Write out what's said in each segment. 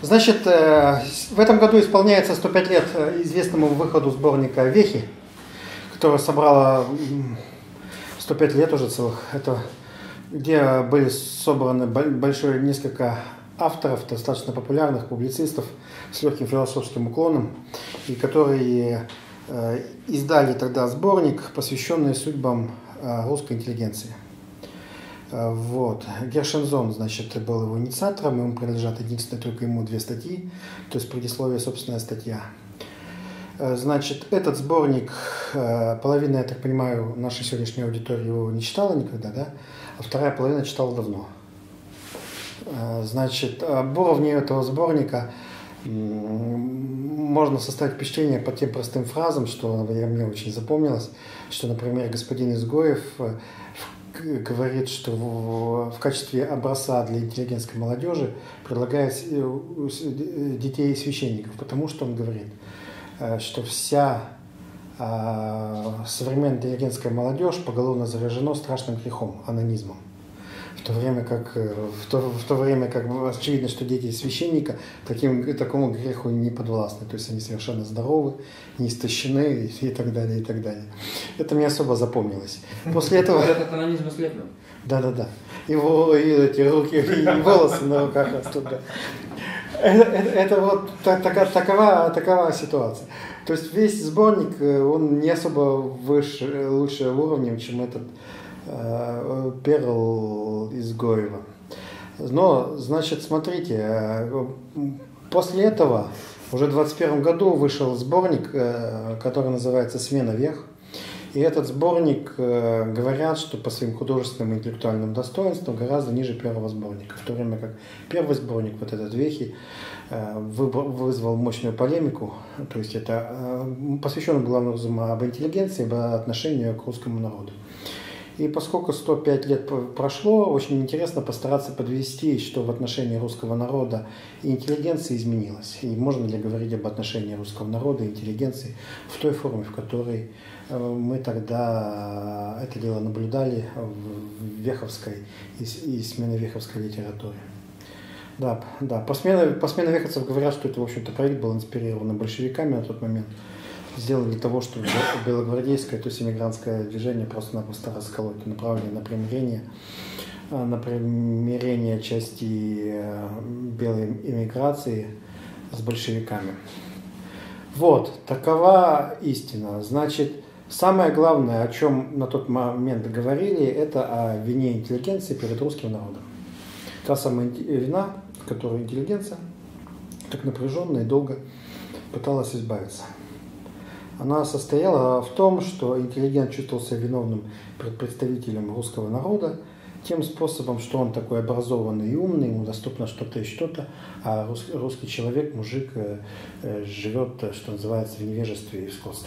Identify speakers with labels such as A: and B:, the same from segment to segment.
A: Значит, в этом году исполняется 105 лет известному выходу сборника «Вехи», который собрала 105 лет уже целых. Это где были собраны большое несколько авторов, достаточно популярных публицистов с легким философским уклоном, и которые издали тогда сборник, посвященный судьбам русской интеллигенции. Вот. Гершензон, значит, был его инициатором, ему принадлежат единственное только ему 2 статьи, то есть предисловие, собственная статья. Значит, этот сборник, половина, я так понимаю, нашей сегодняшней аудитории его не читала никогда, да? А вторая половина читала давно. Значит, об уровне этого сборника можно составить впечатление по тем простым фразам, что мне очень запомнилось, что, например, господин Изгоев говорит, что в качестве образца для интеллигентской молодежи предлагает детей и священников, потому что он говорит, что вся современная интеллигентская молодежь поголовно заражена страшным грехом, анонизмом. В то время как очевидно, что дети священника такому греху не подвластны. То есть они совершенно здоровы, не истощены и так далее, и так далее. Это мне особо запомнилось. После этого...
B: Этот анонизм ослеплен.
A: Да. И эти руки, и волосы на руках растут. Да. Это вот такова ситуация. То есть весь сборник, он не особо лучше уровнем, чем этот Перл Изгоева. Но, значит, смотрите, после этого уже в 2021 году вышел сборник, который называется «Смена вех». И этот сборник, говорят, что по своим художественным и интеллектуальным достоинствам гораздо ниже первого сборника. В то время как первый сборник, вот этот «Вехи», вызвал мощную полемику. То есть это посвящено главным образом об интеллигенции, об отношении к русскому народу. И поскольку 105 лет прошло, очень интересно постараться подвести, что в отношении русского народа и интеллигенции изменилось. И можно ли говорить об отношении русского народа и интеллигенции в той форме, в которой мы тогда это дело наблюдали в веховской и сменовеховской литературе. Да. По смене веховцев говорят, что это, в общем-то, проект был инспирирован большевиками на тот момент. Сделали для того, чтобы белогвардейское, то есть эмигрантское движение просто-напросто расколоть, направленное на примирение части белой эмиграции с большевиками. Вот, такова истина. Значит, самое главное, о чем на тот момент говорили, это о вине интеллигенции перед русским народом. Та самая вина, от которой интеллигенция так напряженно и долго пыталась избавиться. Она состояла в том, что интеллигент чувствовал себя виновным перед представителем русского народа тем способом, что он такой образованный и умный, ему доступно что-то и что-то, а русский человек, мужик, живет, что называется, в невежестве и в скотстве.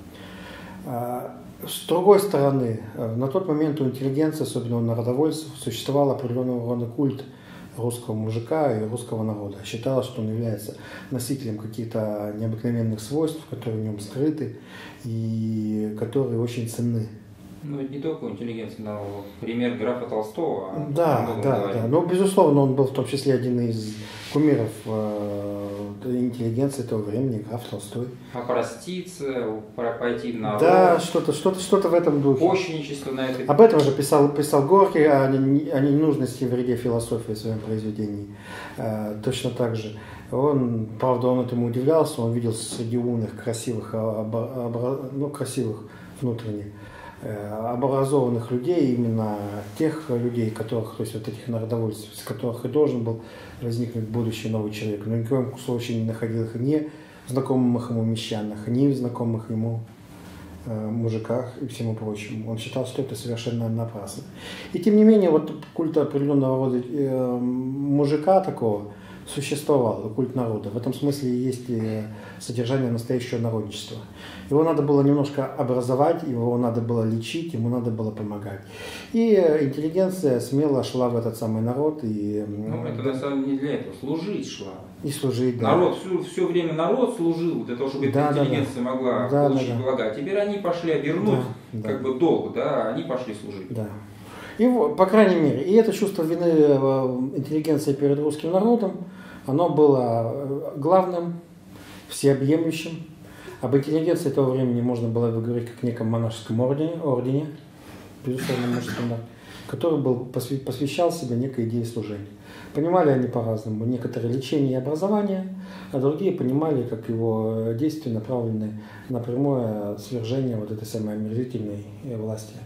A: С другой стороны, на тот момент у интеллигенции, особенно у народовольцев, существовал определенного рода культ русского мужика и русского народа. Считалось, что он является носителем каких-то необыкновенных свойств, которые в нем скрыты и которые очень ценны.
B: Ну, это не только интеллигенция, но пример графа Толстого.
A: Да. Но, безусловно, он был в том числе один из кумиров интеллигенции того времени, граф Толстой.
B: Опроститься, пойти в народ.
A: Да, что-то в этом духе.
B: Пощенничество на это.
A: Об этом же писал Горький, о ненужности и вреде философии в своем произведении. Точно так же. Правда, он этому удивлялся, он видел среди умных, красивых внутренне образованных людей, именно тех людей, то есть вот этих народовольцев, из которых и должен был возникнуть будущий новый человек. Но ни в коем случае не находил их ни в знакомых ему мещанах, ни в знакомых ему мужиках и всему прочему. Он считал, что это совершенно напрасно. И тем не менее, вот культ определенного рода мужика такого существовал, культ народа. В этом смысле есть содержание настоящего народничества. Его надо было немножко образовать, его надо было лечить, ему надо было помогать. И интеллигенция смело шла в этот самый народ.
B: Это на самом деле не для этого, служить шла.
A: И служить, да.
B: Народ, все время народ служил для того, чтобы эта интеллигенция могла получить блага. Теперь они пошли обернуть долг, они пошли служить.
A: Да. И, по крайней мере, и это чувство вины интеллигенции перед русским народом оно было главным, всеобъемлющим. Об интеллигенции того времени можно было бы говорить как о неком монашеском ордене, безусловно, который посвящал себе некой идее служения. Понимали они по-разному. Некоторые лечение и образование, а другие понимали, как его действия направлены на прямое свержение вот этой самой омерзительной власти.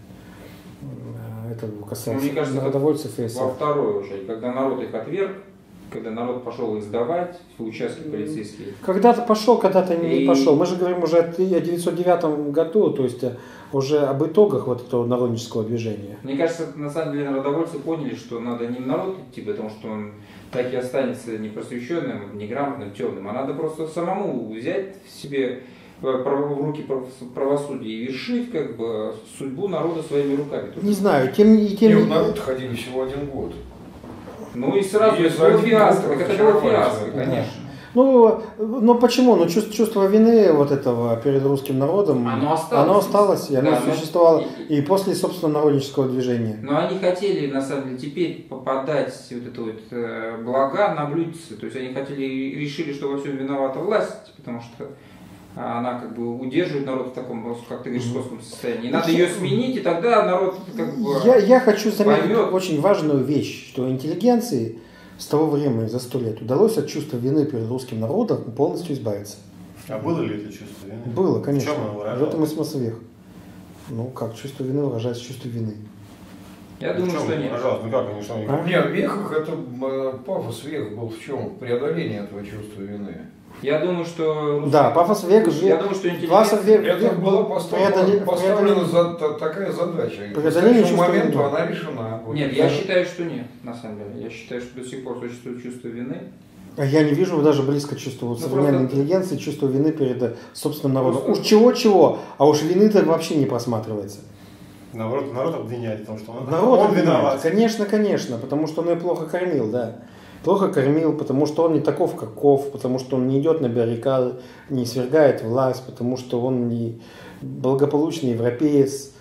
A: Это касается народовольцев и эсеров.
B: Во второй уже, когда народ их отверг, когда народ пошел их сдавать в участки полицейские.
A: Когда-то пошел, когда-то не пошел. Мы же говорим уже о 1909 году, то есть уже об итогах вот этого народнического движения.
B: Мне кажется, на самом деле народовольцы поняли, что надо не в народ идти, потому что он так и останется непросвещенным, неграмотным, темным, а надо просто самому взять в себе в руки правосудие и вершить как бы судьбу народа своими руками.
A: Не знаю, тем
C: в народ ходили всего 1 год.
B: Ну и сразу это было фиаско, это было фиаско, конечно.
A: Ну почему? Ну чувство вины вот этого перед русским народом, оно осталось, и оно существовало и после, собственно, народнического движения.
B: Но они хотели, на самом деле, теперь попадать вот это вот блага на блюдце. То есть они решили, что во всем виновата власть, потому что она как бы удерживает народ в таком, как ты говоришь, скотском состоянии. Надо ее сменить, и тогда народ как бы
A: Я хочу заметить очень важную вещь, что интеллигенции с того времени, за 100 лет, удалось от чувства вины перед русским народом полностью избавиться.
C: А было ли это чувство вины?
A: Было, конечно.
C: В чем оно выражалось?
A: В этом и смысл веха. Ну как, чувство вины выражается чувство вины.
B: Я думаю, что нет.
C: Ну как, они что? Нет, в вехах это пафос веха был в чем? Преодоление этого чувства вины.
B: Я думаю, что...
A: Да, пафос века же...
B: Я думаю, что интеллигенция...
C: Это была поставлена такая задача. И к следующему моменту она решена.
B: Нет, я считаю, что нет, на самом деле. Я считаю, что до сих пор существует чувство вины.
A: А я не вижу даже близко чувства современной интеллигенции, чувство вины перед собственным народом. Уж чего-чего, а уж вины-то вообще не просматривается.
C: Народ обвиняет в том, что
A: он виноват. Конечно, потому что он ее плохо кормил, да. Плохо кормил, потому что он не таков, каков, потому что он не идет на баррикады, не свергает власть, потому что он не благополучный европеец,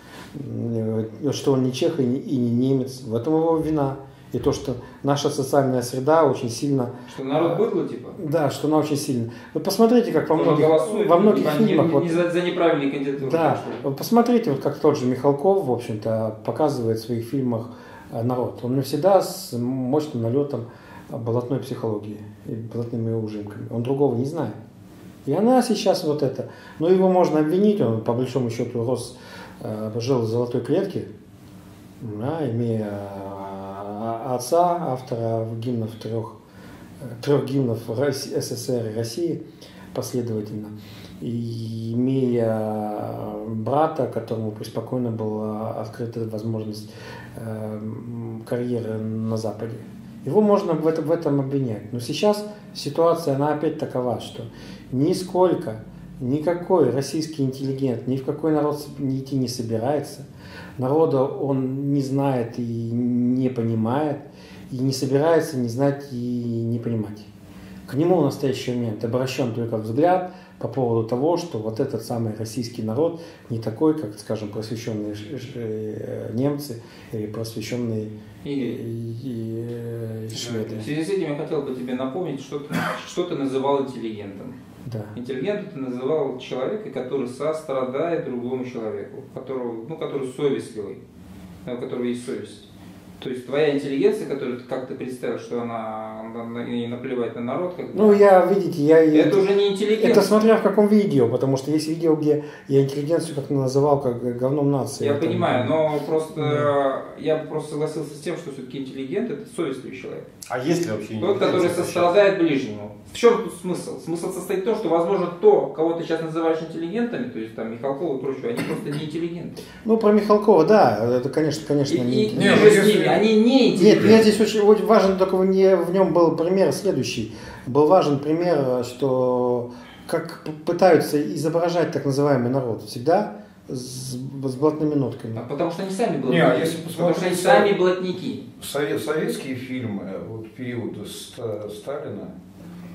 A: что он не чех и не немец. В этом его вина. И то, что наша социальная среда очень сильно...
B: Что народ быдло, типа?
A: Да, что она очень сильно... Вы посмотрите, как во многих фильмах...
B: Не за неправильные кандидатуры.
A: Да, вы посмотрите, вот как тот же Михалков, в общем-то, показывает в своих фильмах народ. Он всегда с мощным налетом болотной психологии и болотными ужимками. Он другого не знает. И она сейчас вот это. Но его можно обвинить, он по большому счету жил в золотой клетке, да, имея отца, автора гимнов трех гимнов СССР и России последовательно, и имея брата, которому преспокойно была открыта возможность карьеры на Западе. Его можно в этом обвинять. Но сейчас ситуация, она опять такова, что никакой российский интеллигент ни в какой народ идти не собирается. Народа он не знает и не понимает, и не собирается не знать и не понимать. К нему в настоящий момент обращен только взгляд по поводу того, что вот этот самый российский народ не такой, как, скажем, просвещенные немцы или просвещенные шведы.
B: В связи с этим я хотел бы тебе напомнить, что ты называл интеллигентом.
A: Да.
B: Интеллигентом ты называл человека, который сострадает другому человеку, который совестливый, у которого есть совесть. То есть твоя интеллигенция, которую, как ты представил, что она и наплевать на народ, как
A: ну, это
B: уже не интеллигенция.
A: Это смотря в каком видео, потому что есть видео, где я интеллигенцию как называл как говном нации.
B: Я понимаю, но я просто согласился с тем, что все-таки интеллигент — это совестливый человек.
C: А есть ли вообще
B: тот, который сострадает ближнему? В чем тут смысл? Смысл состоит в том, что, возможно, кого ты сейчас называешь интеллигентами, то есть там Михалкова и прочее, они просто не интеллигенты.
A: Ну, про Михалкова, да, это, конечно, не
B: интеллигенты. Они не интеллигенты.
A: Нет, мне здесь очень важен, только в нем был пример следующий. Был важен пример, что как пытаются изображать так называемый народ. Всегда с блатными нотками.
B: Потому что они сами блатники. Потому что они сами блатники.
C: Советские фильмы вот периода Сталина,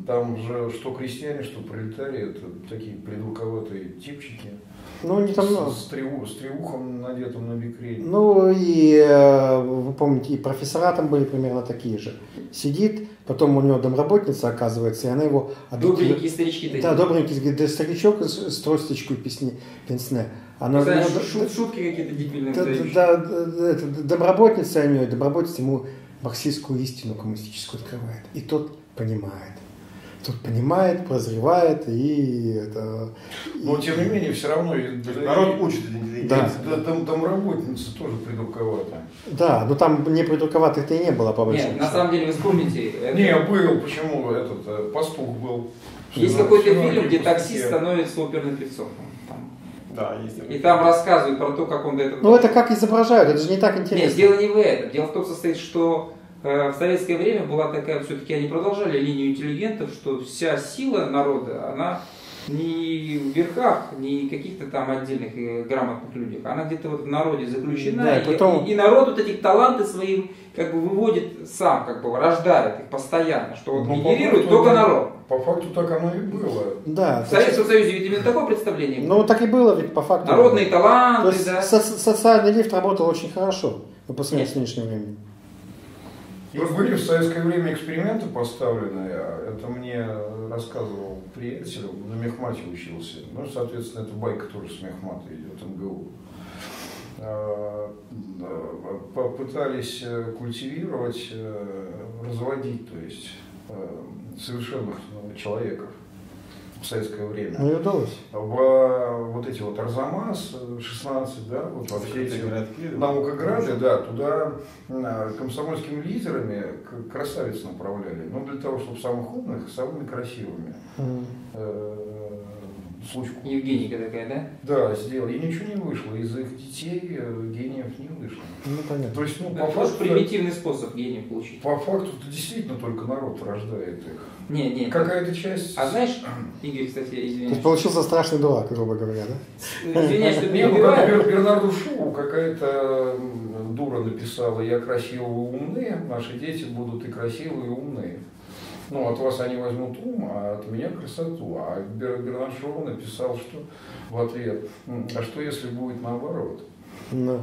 C: там же что крестьяне, что пролетарии, это такие придурковатые типчики.
A: Ну, они там,
C: с треухом, надетым на бикрень.
A: ну, и вы помните, и профессора там были примерно такие же. Сидит, потом у него домработница оказывается, и она его...
B: Добренькие старички такие.
A: Да, добренький, да, старичок с тросточкой пенсне. Она,
B: знаешь, шутки какие-то дебильные.
A: Домработница у нее, домработница ему марксистскую истину коммунистическую открывает. И тот понимает. Тот понимает, прозревает, и это...
C: Но, тем не менее, все равно...
D: Народ учит интеллигенции.
C: Да. Домработница тоже придурковатая.
A: Да, но там не придурковатых-то и не было, по большому
B: Нет, на самом деле, вы вспомните...
C: Не, был, почему? Этот пастух был.
B: Есть какой-то фильм, где таксист становится оперным певцом.
D: Да, есть.
B: И там рассказывают про то, как он до этого...
A: Ну, это как изображают, это же не так интересно.
B: Нет, дело не в этом. Дело в том состоит, что в советское время была такая, все-таки они продолжали линию интеллигентов, что вся сила народа, она не в верхах, не в каких-то там отдельных грамотных людях, она где-то вот в народе заключена,
A: Да,
B: и народ вот эти таланты свои как бы выводит сам, как бы рождает их постоянно, что вот генерирует только народ.
C: По факту так оно и было.
A: Да.
B: В Советском Союзе ведь именно такое представление было.
A: Ну, так и было, ведь по факту.
B: Народные таланты,
A: то есть,
B: да.
A: Социальный лифт работал очень хорошо, по сравнению с нынешним временем.
C: И были в советское время эксперименты поставлены, это мне рассказывал приятель, на мехмате учился. Ну, соответственно, это байка тоже с мехмата идет, МГУ. Попытались культивировать, разводить, то есть совершенных человеков в советское время.
A: Ну и удалось.
C: Вот эти вот Арзамас, 16, да, вот во все эти наукограды, да, туда комсомольскими лидерами красавиц направляли. Ну, для того, чтобы самых умных, самыми красивыми. Случку.
B: Евгеника такая, да?
C: Да, сделали. И ничего не вышло. Из их детей гениев не вышло.
A: Ну, понятно.
C: То есть, ну,
B: по факту, примитивный способ гениев получить.
C: По факту это действительно только народ рождает их.
B: Нет.
C: Какая-то часть...
B: А знаешь, Игорь, кстати, извиняюсь.
A: То есть получился страшный дурак, грубо говоря, да?
B: Извиняюсь, что
C: Не,
B: перебиваю.
C: Бернарду Шоу какая-то дура написала: я красивый и умный, наши дети будут и красивые, и умные. Ну, от вас они возьмут ум, а от меня красоту. А Бернард Шоу написал, что в ответ: а что если будет наоборот?
A: Да.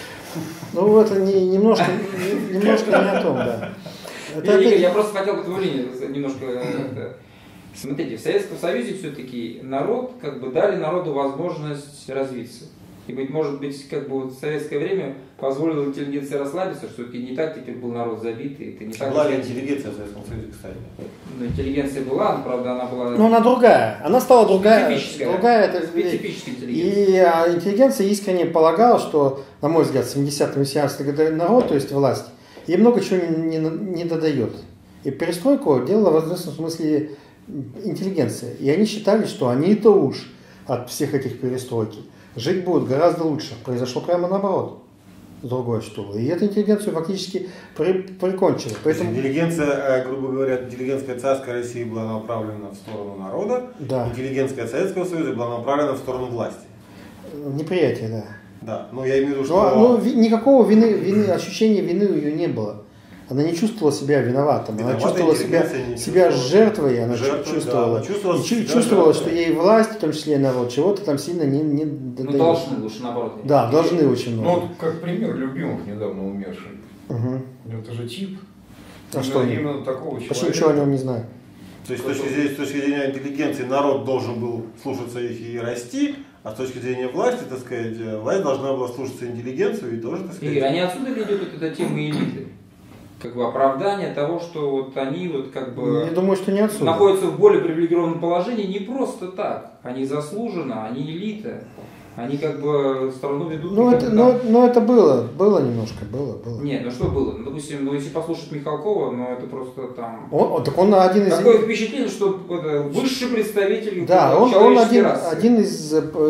A: Ну, это немножко не о том, да.
B: Игорь, я просто хотел бы твою линию немножко... Смотрите, в Советском Союзе все-таки народ, как бы дали народу возможность развиться. И, может быть, как бы вот в советское время позволило интеллигенции расслабиться, что это не так теперь был народ забитый. Это не так.
D: Была ли интеллигенция в Советском Союзе, кстати?
B: Ну, интеллигенция была, но, правда, она была...
A: Ну, она другая. Она стала другая.
B: Специфическая.
A: Это
B: Специфическая интеллигенция.
A: И интеллигенция искренне полагала, что, на мой взгляд, 70-е 80-е годы народ, то есть власть, ей много чего не додает. И перестройку делала в известном смысле интеллигенция. И они считали, что они-то уж от всех этих перестройки жить будут гораздо лучше. Произошло прямо наоборот. Другое что. И эту интеллигенцию фактически прикончили. Поэтому...
D: Интеллигенция, грубо говоря, интеллигентская царская Россия была направлена в сторону народа,
A: да.
D: Интеллигентская Советского Союза была направлена в сторону власти.
A: Неприятие, да.
D: Да, но я имею в виду, что...
A: Но никакого ощущения вины у нее не было. Она не чувствовала себя виноватым, она чувствовала себя жертвой, она чувствовала.
D: Да,
A: чувствовала, что ей власть, в том числе и народ, чего-то там сильно не додает.
B: Ну, должны, лучше наоборот.
A: Да, должны очень много.
C: Ну, вот как пример Любимов, недавно умерший.
A: Угу.
C: Это же тип.
A: А что
C: именно такого человека.
A: Почему ничего о нем не знаю?
D: То есть с точки зрения интеллигенции народ должен был слушаться их и расти, а с точки зрения власти, так сказать, власть должна была слушаться интеллигенцию и тоже, так сказать...
B: Игорь, а не отсюда ли идет вот эта тема элиты? Как бы оправдание того, что вот они вот как бы...
A: Я думаю, что не отсюда.
B: Находятся в более привилегированном положении не просто так. Они заслуженно, они элита. Они как бы страну ведут...
A: Ну, это было немножко, было.
B: Нет, ну что было? Ну, допустим, если послушать Михалкова, ну это просто там...
A: Так он один из...
B: Такое впечатление, что это высший представитель
A: человеческой
B: расы.
A: Он один из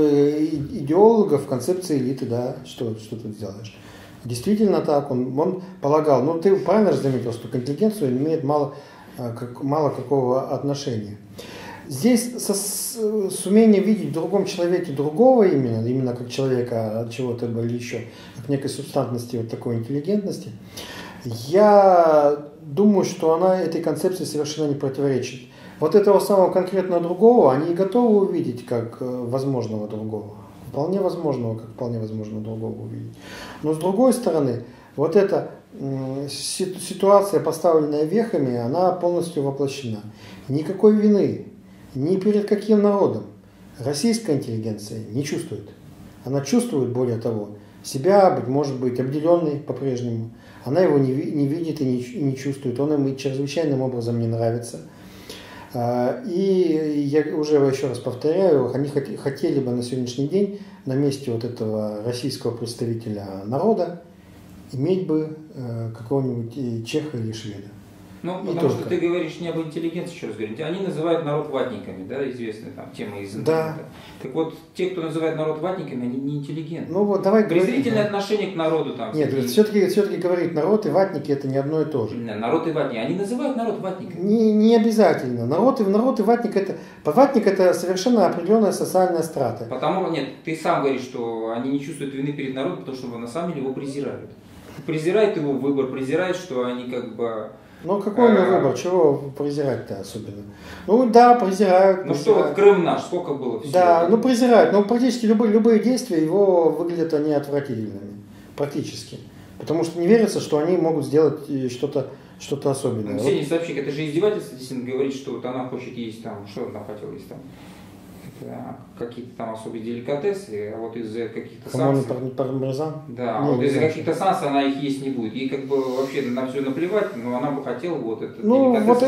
A: идеологов концепции элиты, да, что тут сделаешь. Действительно так, он полагал, ну ты правильно же заметил, что к интеллигенцию имеет мало какого отношения. Здесь с умением видеть в другом человеке другого именно как человека от чего-то или еще, как некой субстантности, вот такой интеллигентности, Я думаю, что она этой концепции совершенно не противоречит. Вот этого самого конкретно другого они готовы увидеть как возможного другого. Вполне возможного, как вполне возможного другого увидеть. Но с другой стороны, вот эта ситуация, поставленная вехами, она полностью воплощена. Никакой вины ни перед каким народом российская интеллигенция не чувствует. Она чувствует, более того, себя, может быть, обделенной по-прежнему. Она его не видит и не чувствует. Он им чрезвычайным образом не нравится. И я уже еще раз повторяю, они хотели бы на сегодняшний день на месте вот этого российского представителя народа иметь бы какого-нибудь чеха или шведа.
B: Ну, потому что ты говоришь не об интеллигенции, еще раз говорю. Они называют народ ватниками, да, известная там тема из интернета. Да. Так вот, те, кто называет народ ватниками, они не интеллигентны.
A: Ну вот давай
B: презрительное отношение к народу там.
A: Нет, все-таки говорить народ и ватники это не одно и то же.
B: Народ и ватники. Они называют народ ватниками.
A: Не обязательно. Народ и ватник это совершенно определенная социальная страта.
B: Потому нет, ты сам говоришь, что они не чувствуют вины перед народом, потому что на самом деле его презирают. Презирают его выбор, презирают, что они как бы.
A: Ну какой у него выбор? Чего презирать-то особенно? Ну да, презирают.
B: Ну что, вот Крым наш, сколько было всего?
A: Да, ну презирают. Но практически любые действия его выглядят они отвратительными. Практически. Потому что не верится, что они могут сделать что-то особенное.
B: Ксения Собчак, это же издевательство, действительно говорит, что вот она хочет есть там, что она хотела есть там? Какие-то там особые деликатесы, а вот из-за каких-то санкций.
A: Пармезан?
B: Да, вот из-за каких-то санкций она их есть не будет. Ей как бы вообще на все наплевать, но она бы хотела вот это.
A: Ну, вот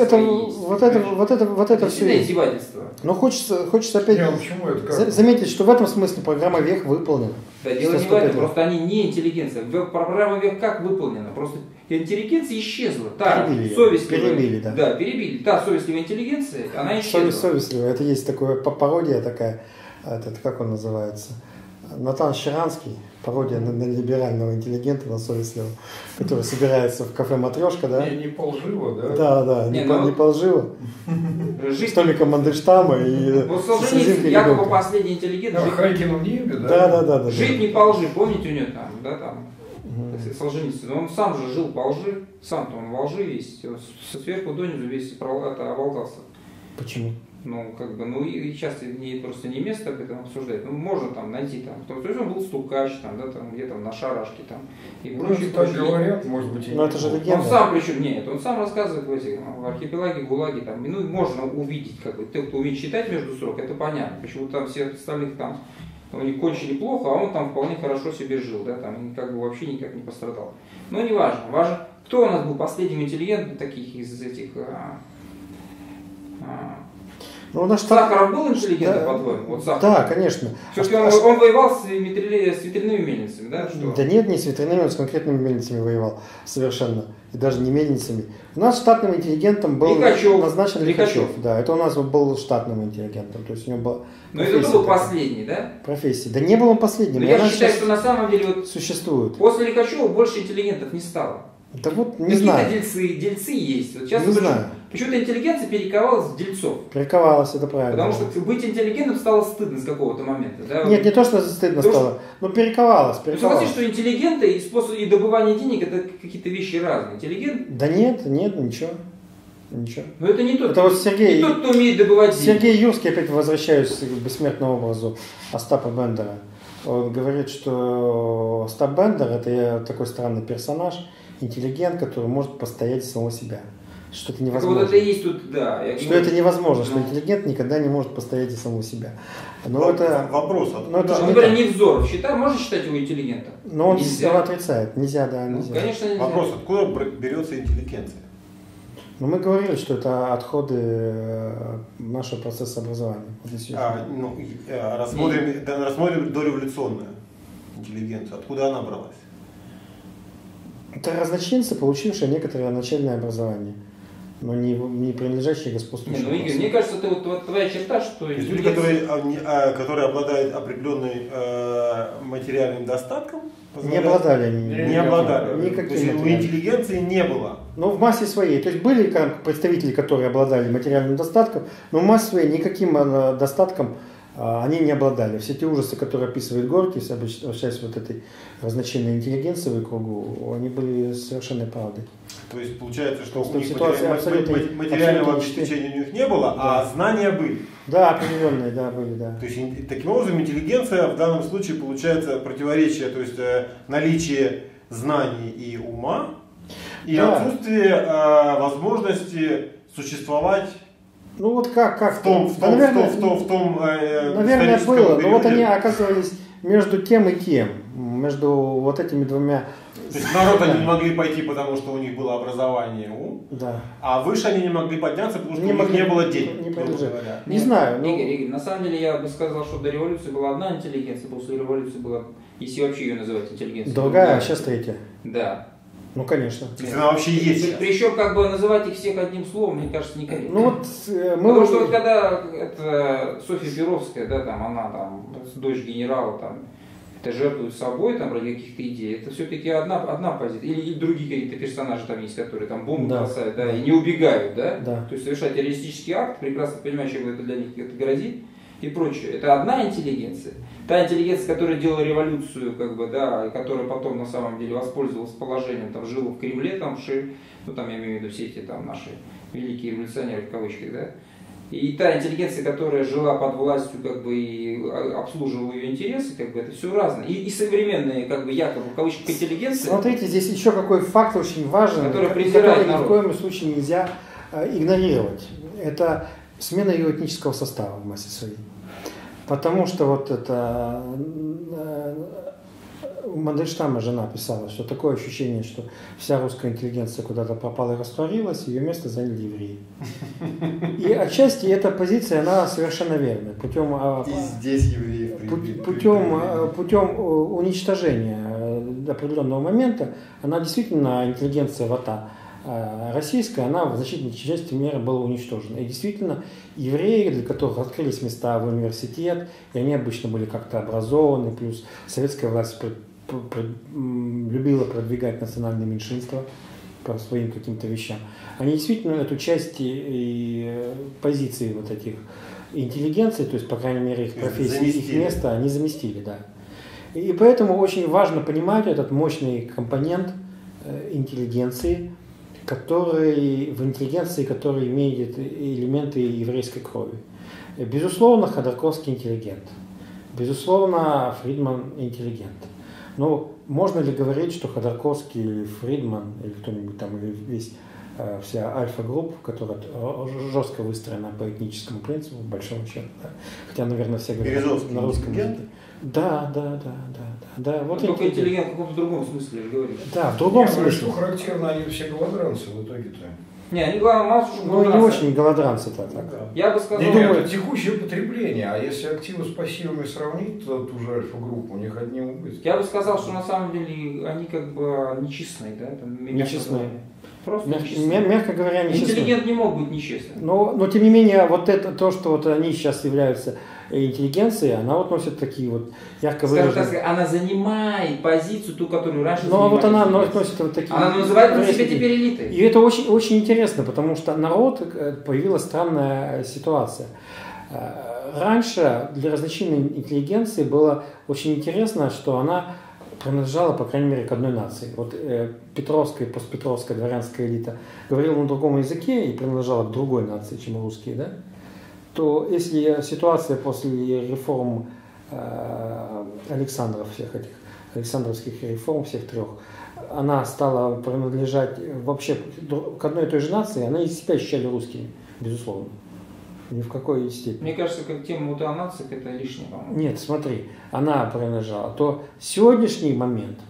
A: это все.
B: Издевательство.
A: Но хочется опять заметить, что в этом смысле программа ВЕХ выполнена.
B: Да, дело не в этом, просто они не интеллигенция. Программа ВЕХ как выполнена? Просто интеллигенция исчезла. Та совестливая.
A: Перебили, да.
B: Да, перебили. Та совестливая интеллигенция, она исчезла.
A: Совестливая. Это есть такая пародия такая, как он называется? Натан Щеранский, пародия на либерального интеллигента, на совестливого, который собирается в кафе «Матрешка», да?
C: Не полживо, да?
A: Да, не полживо. С Толиком Мандельштама и
B: вот Солженицын, якобы последний интеллигент.
C: Хайкин в небе, да?
A: Да.
B: Жить не по лжи, помните у него там, да, там, Солженицын, он сам же жил по лжи, сам-то он во лжи весь, сверху донизу весь оболгался.
A: Почему?
B: Ну, как бы, ну и сейчас просто не место об этом обсуждать. Ну, можно там найти там. То есть он был стукач, там, да, там, где-то на шарашке там. И
C: прочее, так говорят, может быть, и
A: но это же легенда.
B: Он сам, причем, нет, он сам рассказывает в этих в архипелаге, ГУЛАГе, там, ну, можно увидеть, как бы, те, кто умеет читать между строк, это понятно. Почему там все остальных там, у них кончили плохо, а он там вполне хорошо себе жил, да, там, и как бы вообще никак не пострадал. Но не важно. Важно, кто у нас был последним интеллигентом таких из этих... Сахаров был интеллигентом, по-твоему? Вот
A: да, конечно.
B: Все-таки он воевал с ветряными мельницами, да? Что?
A: Да нет, не с ветряными, он с конкретными мельницами воевал. Совершенно. И даже не мельницами. У нас штатным интеллигентом был назначен Лихачев. Да, это у нас был штатным интеллигентом. То есть у него была.
B: Но это был последний, да?
A: Профессия. Да не был он последним.
B: Но я считаю, что на самом деле вот
A: существует.
B: После Лихачева больше интеллигентов не стало.
A: Да вот не знаю.
B: Какие-то дельцы есть. Вот сейчас
A: не знаю.
B: Почему-то интеллигенция перековалась в дельцов.
A: Перековалась, это правильно.
B: Потому что быть интеллигентом стало стыдно с какого-то момента. Да?
A: Нет, не то, что стыдно стало, но перековалась.
B: Согласись, что интеллигенты и способ и добывания денег это какие-то вещи разные. Интеллигент?
A: Да нет, ничего.
B: Но это не тот,
A: это вот Сергей,
B: не тот, кто умеет добывать деньги.
A: Сергей Юрский, опять возвращаюсь к бессмертному образу Остапа Бендера. Он говорит, что Остап Бендер это такой странный персонаж, интеллигент, который может постоять за самого себя. Что это невозможно.
B: Вот это и есть тут, да.
A: Что это невозможно, что интеллигент никогда не может постоять за самого себя. Но это
D: вопрос.
A: Но это же
B: например, Невзоров можно считать его интеллигентом?
A: Но он его отрицает. Нельзя, да, нельзя.
B: Ну, конечно, нельзя.
D: Вопрос, откуда берется интеллигенция?
A: Ну, мы говорили, что это отходы нашего процесса образования.
D: Рассмотрим дореволюционную интеллигенцию. Откуда она бралась?
A: Это разночинцы, получившие некоторое начальное образование, но не принадлежащие господствующему.
B: Игорь, мне кажется, это вот твоя черта, что...
D: Люди, которые обладают определенным материальным достатком,
A: не обладали.
D: Не обладали.
A: Никаким.
D: У интеллигенции не было.
A: Но в массе своей. То есть были представители, которые обладали материальным достатком, но в массе своей никаким достатком они не обладали. Все те ужасы, которые описывает Горький, обращаясь вот этой разночинной интеллигенции в кругу, они были совершенной правдой.
D: То есть получается, что у них
A: ситуация
D: материального обеспечения у них не было, а знания были.
A: Да, определенные, да, были, да.
D: То есть таким образом интеллигенция в данном случае получается противоречие, то есть наличие знаний и ума и отсутствие возможности существовать.
A: Ну вот как
D: в том
A: наверное, было, но вот они оказывались между тем и тем, между вот этими двумя.
D: То есть народ они не могли пойти, потому что у них было образование, ум,
A: да.
D: А выше они не могли подняться, потому что у них не было денег.
A: Не знаю.
B: Игорь, на самом деле я бы сказал, что до революции была одна интеллигенция, после революции была, если вообще ее называть интеллигенцией.
A: Другая, а сейчас третья.
B: Да.
A: Ну, конечно.
D: Если она вообще есть.
B: Причем, как бы называть их всех одним словом, мне кажется, некорректно.
A: Ну, вот,
B: потому что вот когда Софья Перовская, да, там, она там, дочь генерала, там, это жертвует собой там, ради каких-то идей, это все-таки одна позиция. Или другие какие-то персонажи там есть, которые там бомбы бросают, да, и не убегают, да? То есть совершать террористический акт, прекрасно понимая, чем это для них это грозит и прочее. Это одна интеллигенция. Та интеллигенция, которая делала революцию, как бы, да, и которая потом на самом деле воспользовалась положением, там, жила в Кремле, там, ну там я имею в виду все эти там наши великие революционеры в кавычках, да. И та интеллигенция, которая жила под властью, как бы, и обслуживала ее интересы, как бы, это все разное. И современные, как бы, якобы, в кавычках, интеллигенция.
A: Смотрите, здесь еще какой факт очень важен, который ни в коем случае нельзя игнорировать. Это смена ее этнического состава в массе своей. Потому что вот это у Мандельштама жена писала, что такое ощущение, что вся русская интеллигенция куда-то пропала и растворилась, ее место заняли евреи. И отчасти эта позиция, она совершенно верная.
D: И здесь евреи.
A: Путем уничтожения до определенного момента, она действительно, интеллигенция ВАТА российская, она в значительной части меры была уничтожена. И действительно, евреи, для которых открылись места в университет, и они обычно были как-то образованы, плюс советская власть любила продвигать национальные меньшинства по своим каким-то вещам. Они действительно эту часть и позиции вот этих интеллигенций, то есть, по крайней мере, их профессии, их место, они заместили, да. И поэтому очень важно понимать этот мощный компонент интеллигенции, который имеет элементы еврейской крови. Безусловно, Ходорковский интеллигент. Безусловно, Фридман интеллигент. Но можно ли говорить, что Ходорковский или Фридман, или кто-нибудь там, или вся альфа-группа, которая жестко выстроена по этническому принципу, в большом счете, да? Хотя, наверное, все говорят на русском языке. Да.
B: Вот только интеллигент в каком-то другом смысле, я говорю.
A: Да, в другом смысле.
C: Что характерно, они все голодранцы в итоге-то.
B: Не, они главное массу, что
A: не очень голодранцы-то так.
B: Я бы сказал...
C: Это текущее потребление, а если активы с пассивами сравнить, то ту же альфа-группу, у них одни убытки.
B: Я бы сказал, что на самом деле они как бы нечестные, да?
A: Нечестные.
B: Просто
A: мягко говоря, нечестные.
B: Интеллигент не мог быть нечестным.
A: Но тем не менее, вот это то, что вот они сейчас являются интеллигенцией, она вот носит такие вот ярко выраженные...
B: Она занимает позицию, ту, которую раньше
A: занимала. Ну, вот она носит вот такие...
B: Она называет себя теперь элитой.
A: И это очень, очень интересно, потому что появилась странная ситуация. Раньше для разночинной интеллигенции было очень интересно, что она принадлежала, по крайней мере, к одной нации. Вот Петровская и постпетровская дворянская элита говорила на другом языке и принадлежала к другой нации, чем русские, да? То если ситуация после реформ Александровских реформ всех трех, она стала принадлежать вообще к одной и той же нации, она из себя ощущали русскими, безусловно. Ни в какой степени.
B: Мне кажется, как тема вот о нациях, это лишнее, по-моему.
A: Нет, смотри, она принадлежала. То сегодняшний момент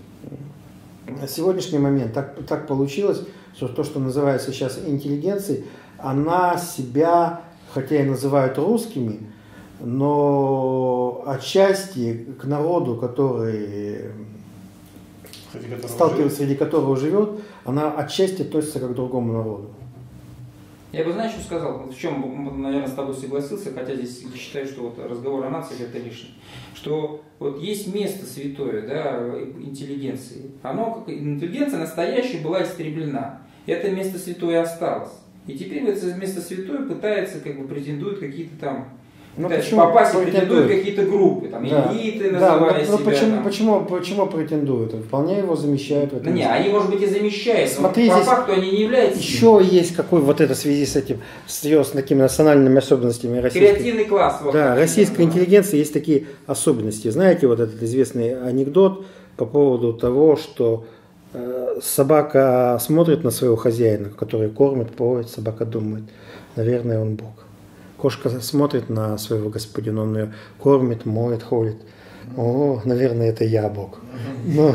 A: так получилось, что то, что называется сейчас интеллигенцией, она себя, хотя и называют русскими, но отчасти к народу, среди которого живет, она отчасти относится как к другому народу.
B: Я бы, знаешь, что сказал, в чем, наверное, с тобой согласился, хотя здесь считаю, что вот разговор о нациях это лишнее, что вот есть место святое, да, интеллигенции. Интеллигенция настоящая была истреблена. Это место святое осталось. И теперь это место святое пытается, как бы, претендует какие-то там
A: Ну,
B: То есть
A: почему
B: попасть
A: претендуют?
B: претендуют какие-то группы, там,
A: Да.
B: элиты
A: Да,
B: называли
A: ну,
B: себя.
A: почему претендуют? Вполне его замещают в этом.
B: Не, они, может быть, и замещают,
A: Смотри,
B: но по
A: здесь
B: факту они не являются.
A: еще есть какой вот это в связи с этим, с такими национальными особенностями российской.
B: Креативный класс. Вот,
A: Да, российской интеллигенции есть такие особенности. Знаете, вот этот известный анекдот по поводу того, что собака смотрит на своего хозяина, который кормит, поет, собака думает, наверное, он Бог. Кошка смотрит на своего господина, он ее кормит, моет, ходит. О, наверное, это я Бог. Но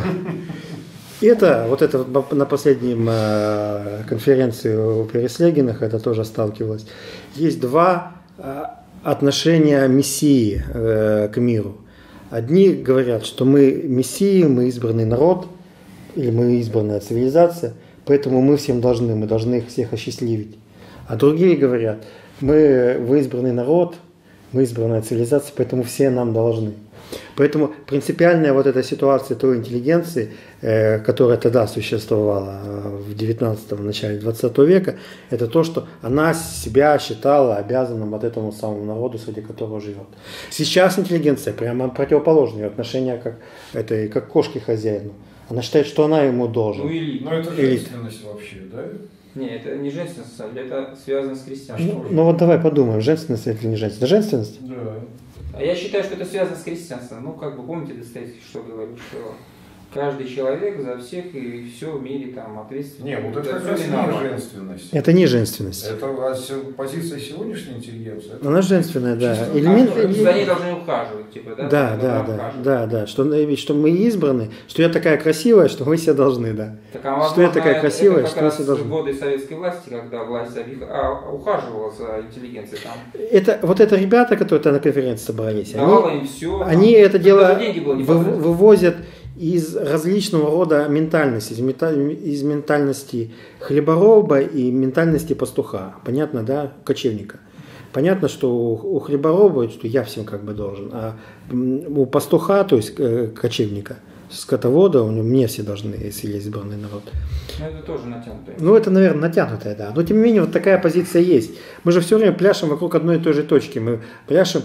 A: это на последнем конференции у Переслегиных это тоже сталкивалось. Есть два отношения Мессии к миру. Одни говорят, что мы Мессии, мы избранный народ, или мы избранная цивилизация, поэтому мы всем должны, мы должны их всех осчастливить. А другие говорят, вы избранный народ, мы избранная цивилизация, поэтому все нам должны. Поэтому принципиальная вот эта ситуация той интеллигенции, которая тогда существовала в 19-м, начале 20 века, это то, что она себя считала обязанным вот этому самому народу, среди которого живет. Сейчас интеллигенция прямо противоположное отношение как кошке хозяину. Она считает, что она ему должна.
B: Ну, элита.
C: Но это женственность вообще, да?
B: Не, это не женственность, на самом деле, это связано с крестьянством.
A: Ну вот давай подумаем, женственность это или не женственность. Это женственность?
C: Да.
B: А я считаю, что это связано с крестьянством. Ну, как бы, помните, Достоевский что говорил, что каждый человек за всех и все в мире там ответственен.
C: Не, вот это
B: за
C: как
B: всё
C: раз
B: виноват.
C: не женственность.
A: Это не женственность.
C: Это позиция сегодняшней интеллигенции. Это
A: Она женственная, да.
C: чисто
B: За ней должны ухаживать, типа, да?
A: Да. Что мы избраны, что я такая красивая, что вы все должны, да.
B: Так,
A: Что я такая красивая,
B: это
A: что
B: как
A: вы
B: раз
A: все должны.
B: годы советской власти, когда власть ухаживала за интеллигенцией там.
A: Это ребята, которые на конференции собрались,
B: Давала им все.
A: они это дело
B: Даже деньги было не потратить.
A: вывозят из различного рода ментальности, из ментальности хлебороба и ментальности пастуха. Понятно, да, кочевника. Понятно, что у хлебороба, что я всем как бы должен, а у пастуха, то есть кочевника, скотовода, мне все должны, если я избранный народ.
B: Ну, это тоже натянутое.
A: Ну, это, наверное, натянутое, да. Но, тем не менее, вот такая позиция есть. Мы же все время пляшем вокруг одной и той же точки. Мы пляшем,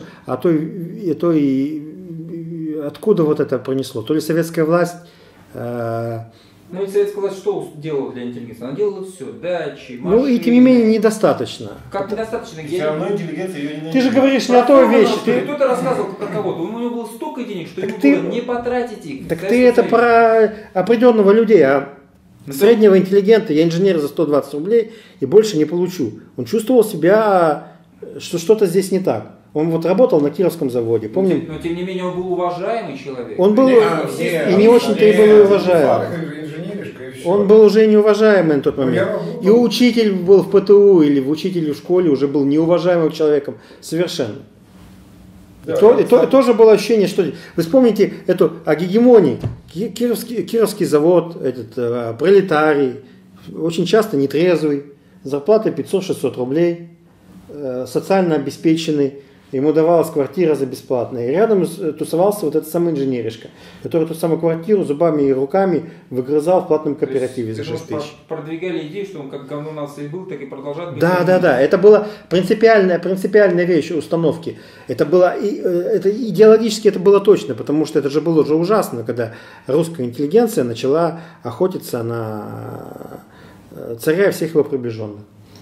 A: откуда вот это пронесло. То ли советская власть...
B: Ну, и советская власть что делала для интеллигенции? Она делала все. Дачи, машины.
A: Ну, и тем не менее, недостаточно.
B: Как недостаточно?
D: Все равно интеллигенция ее не
A: Ты же
D: найдет.
A: говоришь не о той вещи.
B: Кто-то рассказывал про кого-то, у него было столько денег, что
A: Так
B: ему
A: ты-
B: было не потратить их.
A: Так ты это про определенного людей, а среднего интеллигента, я инженер за 120 рублей и больше не получу. Он чувствовал себя, что что-то здесь не так. Он вот работал на Кировском заводе, помним?
B: Но тем не менее он был уважаемый человек.
A: Он был и не очень-то и был уважаемый.
C: Инженеришка и все.
A: Он был уже неуважаемый на тот
C: Ну,
A: момент.
C: я работал.
A: И учитель был в ПТУ или учитель в школе уже был неуважаемым человеком совершенно.
C: Да,
A: И тоже было ощущение, что... Вы вспомните эту о гегемонии. Кировский завод, пролетарий, очень часто нетрезвый, зарплата 500-600 рублей, социально обеспеченный, ему давалась квартира за бесплатно. И рядом тусовался вот этот самый инженеришка, который эту самую квартиру зубами и руками выгрызал в платном кооперативе за 6 тысяч.
B: Продвигали идею, что он как говно нации был, так и продолжает быть.
A: Да. Это была принципиальная вещь установки. Это идеологически это было точно, потому что это же было уже ужасно, когда русская интеллигенция начала охотиться на царя и всех его приближенных.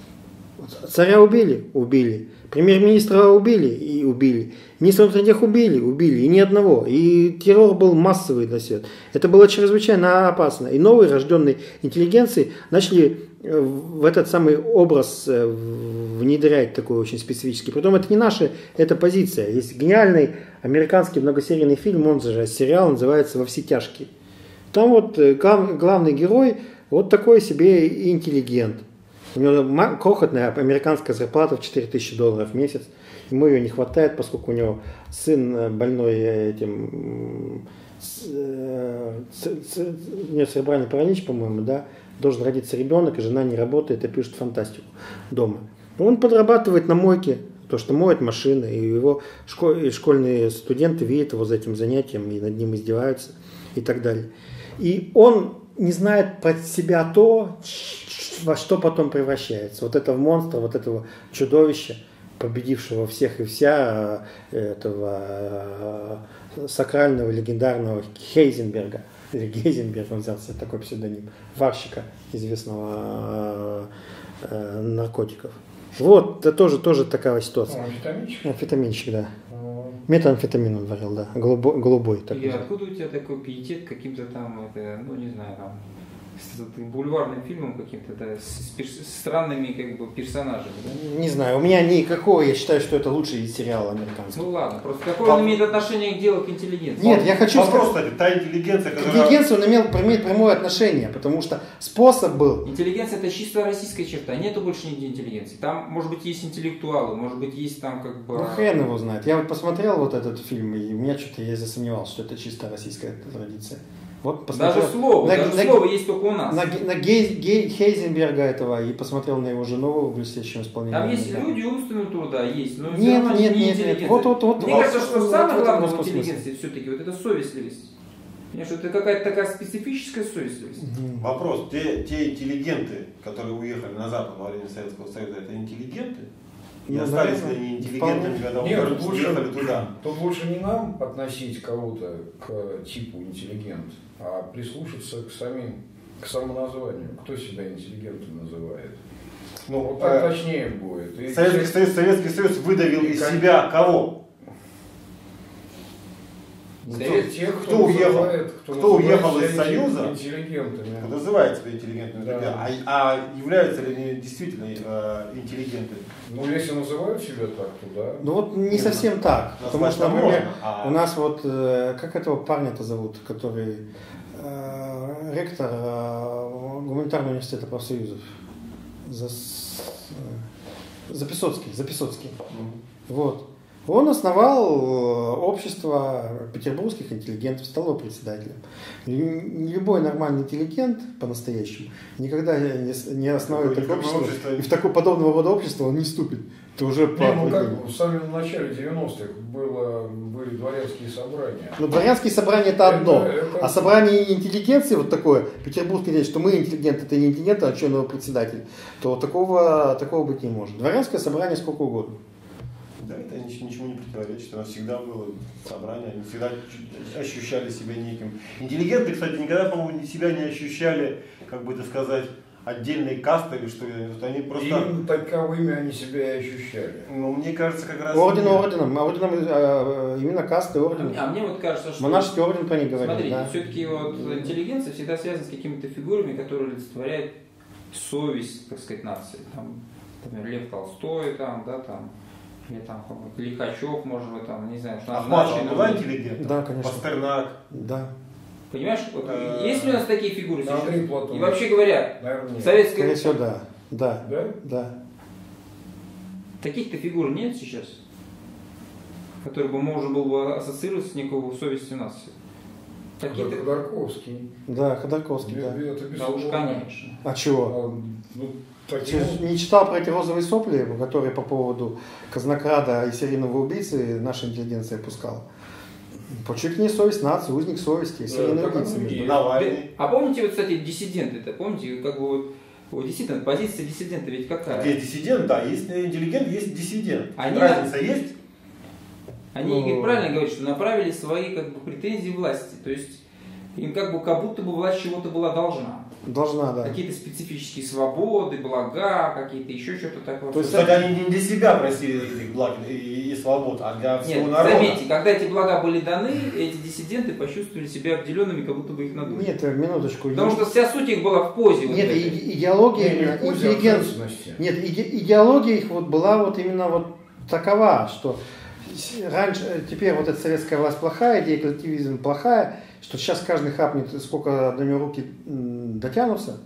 A: Царя убили. Премьер-министра убили. Министра внутренних дел убили. И ни одного. И террор был массовый на свет. Это было чрезвычайно опасно. И новые рожденные интеллигенции начали в этот самый образ внедрять такой очень специфический. Притом это не наша, это позиция. Есть гениальный американский многосерийный фильм, он же сериал, называется «Во все тяжкие». Там вот главный герой вот такой себе интеллигент. У него крохотная американская зарплата в $4000 в месяц. Ему ее не хватает, поскольку у него сын больной у него церебральный паралич, по-моему, да, должен родиться ребенок, и жена не работает и пишет фантастику дома. Он подрабатывает на мойке, то, что моет машины, и его школьные студенты видят его за этим занятием и над ним издеваются и так далее. И он не знает про себя то, во что потом превращается. Вот это в монстра, вот этого чудовища. победившего всех и вся этого сакрального, легендарного Хейзенберга. Или Гейзенберг, он взял себе такой псевдоним, варщика, известного наркотиков. Вот, это тоже такая ситуация.
C: Амфетаминчик?
A: Амфетаминчик, да. Метамфетамин он варил, да. Голубой.
B: И откуда у тебя такой пиетет к каким-то там, не знаю, там, с бульварным фильмом каким-то, да, с странными как бы персонажами, да?
A: Не знаю, у меня никакого, я считаю, что это лучший сериал американский.
B: Ну ладно, просто какое он имеет отношение к делу, к интеллигенции?
A: Нет, я хочу
D: Вопрос,
A: сказать,
D: кстати, та интеллигенция,
A: к
D: которая...
A: интеллигенции он имеет прямое отношение, потому что способ был...
B: Интеллигенция — это чисто российская черта, нету больше нигде интеллигенции. Там, может быть, есть интеллектуалы, может быть, есть там как бы...
A: Ну хрен его знает. Я вот посмотрел вот этот фильм, и у меня что-то я засомневался, что это чисто российская традиция. Вот посмотрел,
B: Даже слово есть только у нас.
A: на Хейзенберга этого и посмотрел на его жену в блестящем исполнении.
B: Там есть люди умственного труда, есть, но
A: Нет. Вот.
B: Мне кажется, что самое главное в
A: смысле.
B: интеллигенции все-таки вот это совестливость. Понимаешь, это какая-то такая специфическая совестливость.
D: Вопрос, те интеллигенты, которые уехали на Запад во время Советского Союза, это интеллигенты? И
A: Ну,
D: остались
A: да,
D: ли они интеллигентами, когда
C: Нет,
D: уехали туда?
C: Тут лучше не нам относить кого-то к типу интеллигент, а прислушаться к самоназванию. Кто себя интеллигентом называет?
D: Ну,
C: Вот так точнее будет. И
D: Советский Союз выдавил из себя кого?
C: Тех,
D: кто уехал из
C: себя
D: Союза,
C: интеллигентами.
D: кто называет себя интеллигентными,
C: Да.
D: а являются ли они действительно интеллигентами?
C: Ну, если называют себя так, то да.
A: Ну вот не совсем так. Потому что,
D: Достаточно
A: например,
D: можно,
A: у нас вот, как этого парня-то зовут, который ректор гуманитарного университета профсоюзов. Записоцкий. Вот. Он основал общество петербургских интеллигентов, стал его председателем. Любой нормальный интеллигент по-настоящему никогда не основает такое общество, и в такое подобного рода общество он не вступит. Это уже
C: как в самом начале 90-х были дворянские собрания.
A: Но дворянские собрания это одно, а собрание интеллигенции вот такое, петербургское, что мы интеллигенты, это не интеллигент, а ученый председатель, то такого быть не может. Дворянское собрание сколько угодно.
D: Да, это ничему не противоречит. У нас всегда было собрание, они всегда ощущали себя неким. Интеллигенты, кстати, никогда, по-моему, себя не ощущали, как бы это сказать, отдельной кастой или что. Они просто...
C: Именно таковыми они себя и ощущали.
D: Ну, мне кажется, как раз...
A: Орденом, именно касты орден.
B: А мне вот кажется, что...
A: Монашеский орден про них говорит.
B: Смотрите,
A: да.
B: все-таки вот интеллигенция всегда связана с какими-то фигурами, которые олицетворяют совесть, так сказать, нации. Там, например, Лев Толстой, там, да, там, или там Лихачев, может быть, там, не знаю, что
D: Ахматова была интеллигентом?
A: Да, конечно.
D: Пастернак?
A: Да.
B: Понимаешь, вот, есть ли у нас такие фигуры сейчас?
C: Андрей Платонович.
B: И вообще говоря,
C: Наверное,
B: советская...
A: Скорее всего, да. Да.
C: Да?
A: Да.
B: Таких-то фигур нет сейчас, которые бы можно было бы ассоциировать с некого совестью нации. Какие-то...
C: Ходорковский.
A: Да, Ходорковский, да.
C: Это
B: Да уж, конечно.
A: А чего?
C: Ну,
A: Ты не читал про эти розовые сопли, которые по поводу казнокрада и серийного убийцы наша интеллигенция пускала? Почерк не совесть нации, узник совести, серийный
C: так
A: убийца.
C: оно и
A: между
C: есть.
A: прочим.
D: Навальный.
B: А помните, вот, кстати, диссиденты-то, помните, как бы вот действительно, позиция диссидента ведь какая?
D: Есть диссидент, да, есть интеллигент, есть диссидент.
B: Они-
D: Разница есть?
B: Они
A: Ну,
B: правильно говорят, что направили свои как бы претензии власти, то есть им как будто бы власть чего-то была должна.
A: Должна, да.
B: Какие-то специфические свободы, блага, какие-то еще что-то такое.
A: То есть
D: Кстати, они не для себя просили этих благ и свобод, а для всего
B: Нет,
D: народа.
B: заметьте, когда эти блага были даны, эти диссиденты почувствовали себя обделенными, как будто бы их надули.
A: Нет, минуточку.
B: Потому что вся суть их была в позе.
A: Нет,
B: вот этой.
A: идеология
C: Не,
A: именно,
C: не в пользу
A: интеллигенции. Нет, идеология их вот была вот именно вот такова, что раньше, теперь вот эта советская власть плохая, идея коллективизма плохая, что сейчас каждый хапнет, сколько до него руки дотянутся,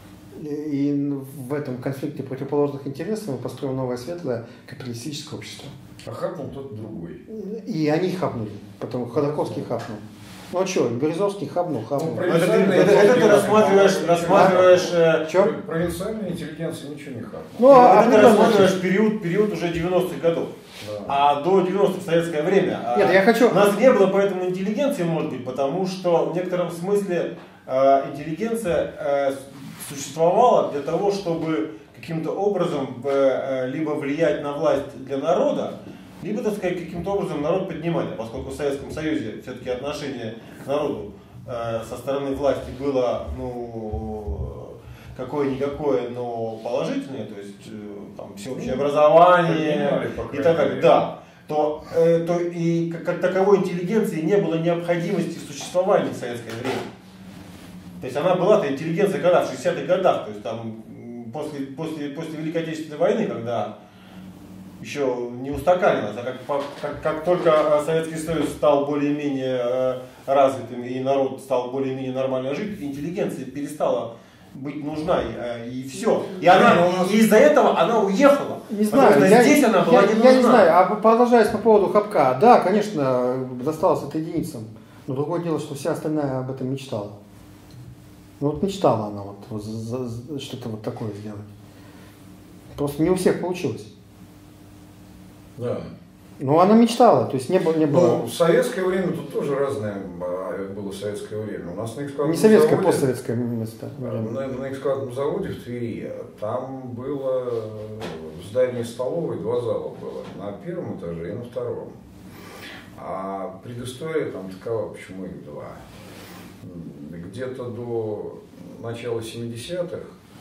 A: и в этом конфликте противоположных интересов мы построим новое светлое капиталистическое общество.
C: А хапнул тот другой.
A: И они хапнули, потому Ходорковский хапнул. Ну а что, Березовский хапнул.
C: Ну,
D: Это ты рассматриваешь...
A: Чё?
C: Провинциальная интеллигенция ничего не хапнул.
A: Ну, а
D: ты
A: в любом случае-
D: рассматриваешь период уже 90-х годов.
C: Да.
D: А до 90-х в советское время
A: Нет, я хочу...
D: у нас не было поэтому интеллигенции, может быть, потому что в некотором смысле интеллигенция существовала для того, чтобы каким-то образом либо влиять на власть для народа, либо, так сказать, каким-то образом народ поднимать. Поскольку в Советском Союзе все-таки отношение к народу со стороны власти было, какое-никакое, но положительное, то есть там всеобщее образование и так далее, да, то и как таковой интеллигенции не было необходимости в существовании в советское время. То есть она была-то интеллигенция когда? В 60-х годах, то есть там после Великой Отечественной войны, когда еще не устаканилось, а как только Советский Союз стал более-менее развитым и народ стал более-менее нормально жить, интеллигенция перестала быть нужна, и все. И из-за этого она уехала.
A: Не знаю,
D: здесь она была не нужна.
A: Я не знаю, а продолжаясь по поводу Хапка, да, конечно, досталось это единицам, но другое дело, что вся остальная об этом мечтала. Мечтала она что-то вот такое сделать. Просто не у всех получилось.
E: Да.
A: Но она мечтала, то есть не было.
E: В советское время тут тоже разное было советское время. У нас на экскаваторном
A: не советское,
E: заводе,
A: постсоветское место.
E: на экскаваторном заводе в Твери, там было в здании столовой 2 зала было, на 1-м этаже и на 2-м. А предыстория там такова, почему их 2. Где-то до начала 70-х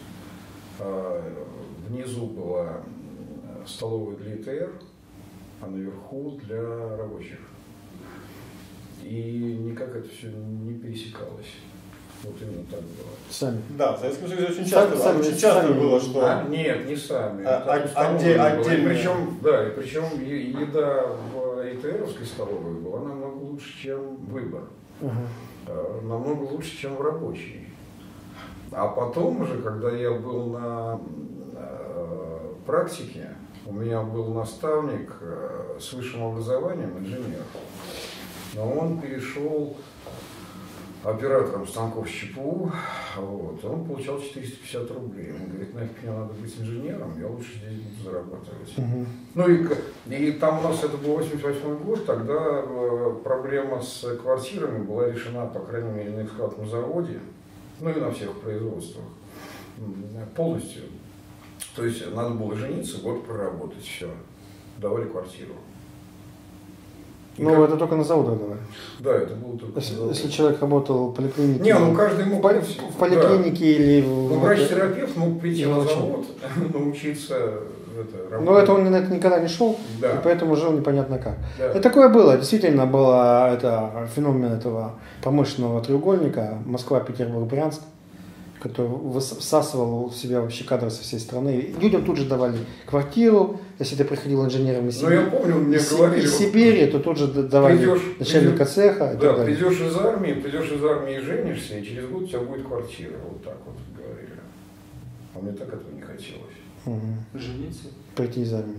E: внизу была столовая для ИТР, а наверху для рабочих. И никак это все не пересекалось. Вот именно так было.
A: Сами.
D: Да, в Советском Союзе очень часто было, что...
E: Нет, не сами.
D: Отдельно.
E: Причем еда в ИТРовской столовой была намного лучше, чем выбор. Намного лучше, чем в рабочей. А потом уже, когда я был на практике, у меня был наставник с высшим образованием, инженер. Но он перешел оператором станков с ЧПУ, он получал 450 рублей. Он говорит, нафиг мне надо быть инженером, я лучше здесь буду зарабатывать. И там у нас это был 88 год, тогда проблема с квартирами была решена, по крайней мере, на экскаваторном заводе, и на всех производствах, полностью. То есть надо было жениться, год проработать, все, давали квартиру.
A: Это только на заводах давали.
E: Да, это было только на заводах.
A: Если человек работал в поликлинике.
E: Каждый мог...
A: В поликлинике или в...
E: Врач-терапевт мог прийти на завод, научиться работать.
A: Но это он никогда не шел,
E: да.
A: И поэтому жил непонятно как.
E: Да.
A: И такое было. Действительно было феномен этого промышленного треугольника Москва, Петербург, Брянск, который всасывал в себя вообще кадры со всей страны. Людям тут же давали квартиру. Если ты приходил инженером из
E: я помню, мне говорили,
A: из Сибири, то тут же давали начальника цеха.
E: Да, придешь из армии и женишься, и через год у тебя будет квартира. Вот так вот говорили. А мне так этого не хотелось.
B: Жениться?
A: Прийти из армии.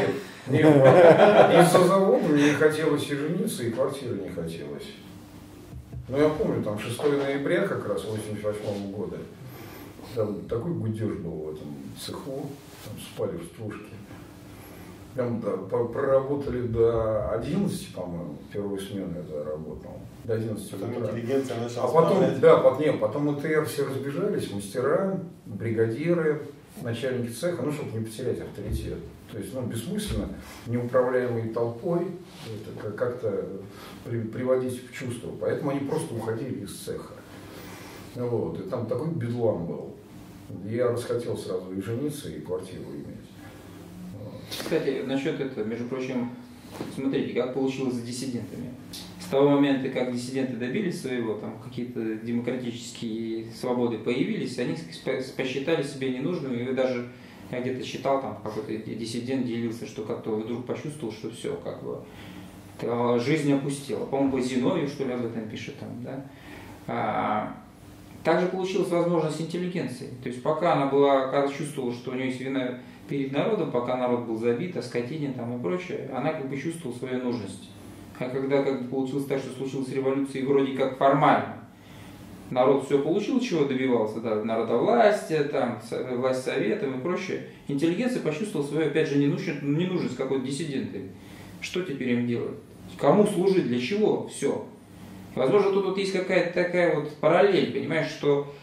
E: Из-за завода мне не хотелось и жениться, и квартиры не хотелось. Я помню, там 6 ноября как раз 88 года, там такой гудеж был в этом цеху, там спали в стружке. Там проработали до 11, по-моему, первую смену я работал, до 11 утра.
D: Интеллигенция начала
E: потом ИТР все разбежались, мастера, бригадиры, начальники цеха, чтобы не потерять авторитет. То есть, бессмысленно, неуправляемой толпой это как-то приводить в чувство. Поэтому они просто уходили из цеха. И там такой бедлам был. Я расхотел сразу и жениться, и квартиру иметь.
B: Кстати, насчет этого, между прочим, смотрите, как получилось с диссидентами. С того момента, как диссиденты добились своего, там какие-то демократические свободы появились, они посчитали себя ненужными, и даже я где-то читал, там какой-то диссидент делился, что как-то вдруг почувствовал, что все, жизнь опустела. По-моему, Зиновьев, что ли, об этом пишет там, да. Также получилась возможность интеллигенции. То есть пока она была, когда чувствовала, что у нее есть вина перед народом, пока народ был забит, оскотинен там и прочее, она чувствовала свою нужность. А когда получилось так, что случилась революция, и вроде как формально народ все получил, чего добивался, да, народовластие, там, власть советом и прочее, интеллигенция почувствовала свою, опять же, ненужность какой-то диссиденты. Что теперь им делать? Кому служить, для чего? Все. Возможно, тут есть какая-то такая вот параллель, понимаешь, что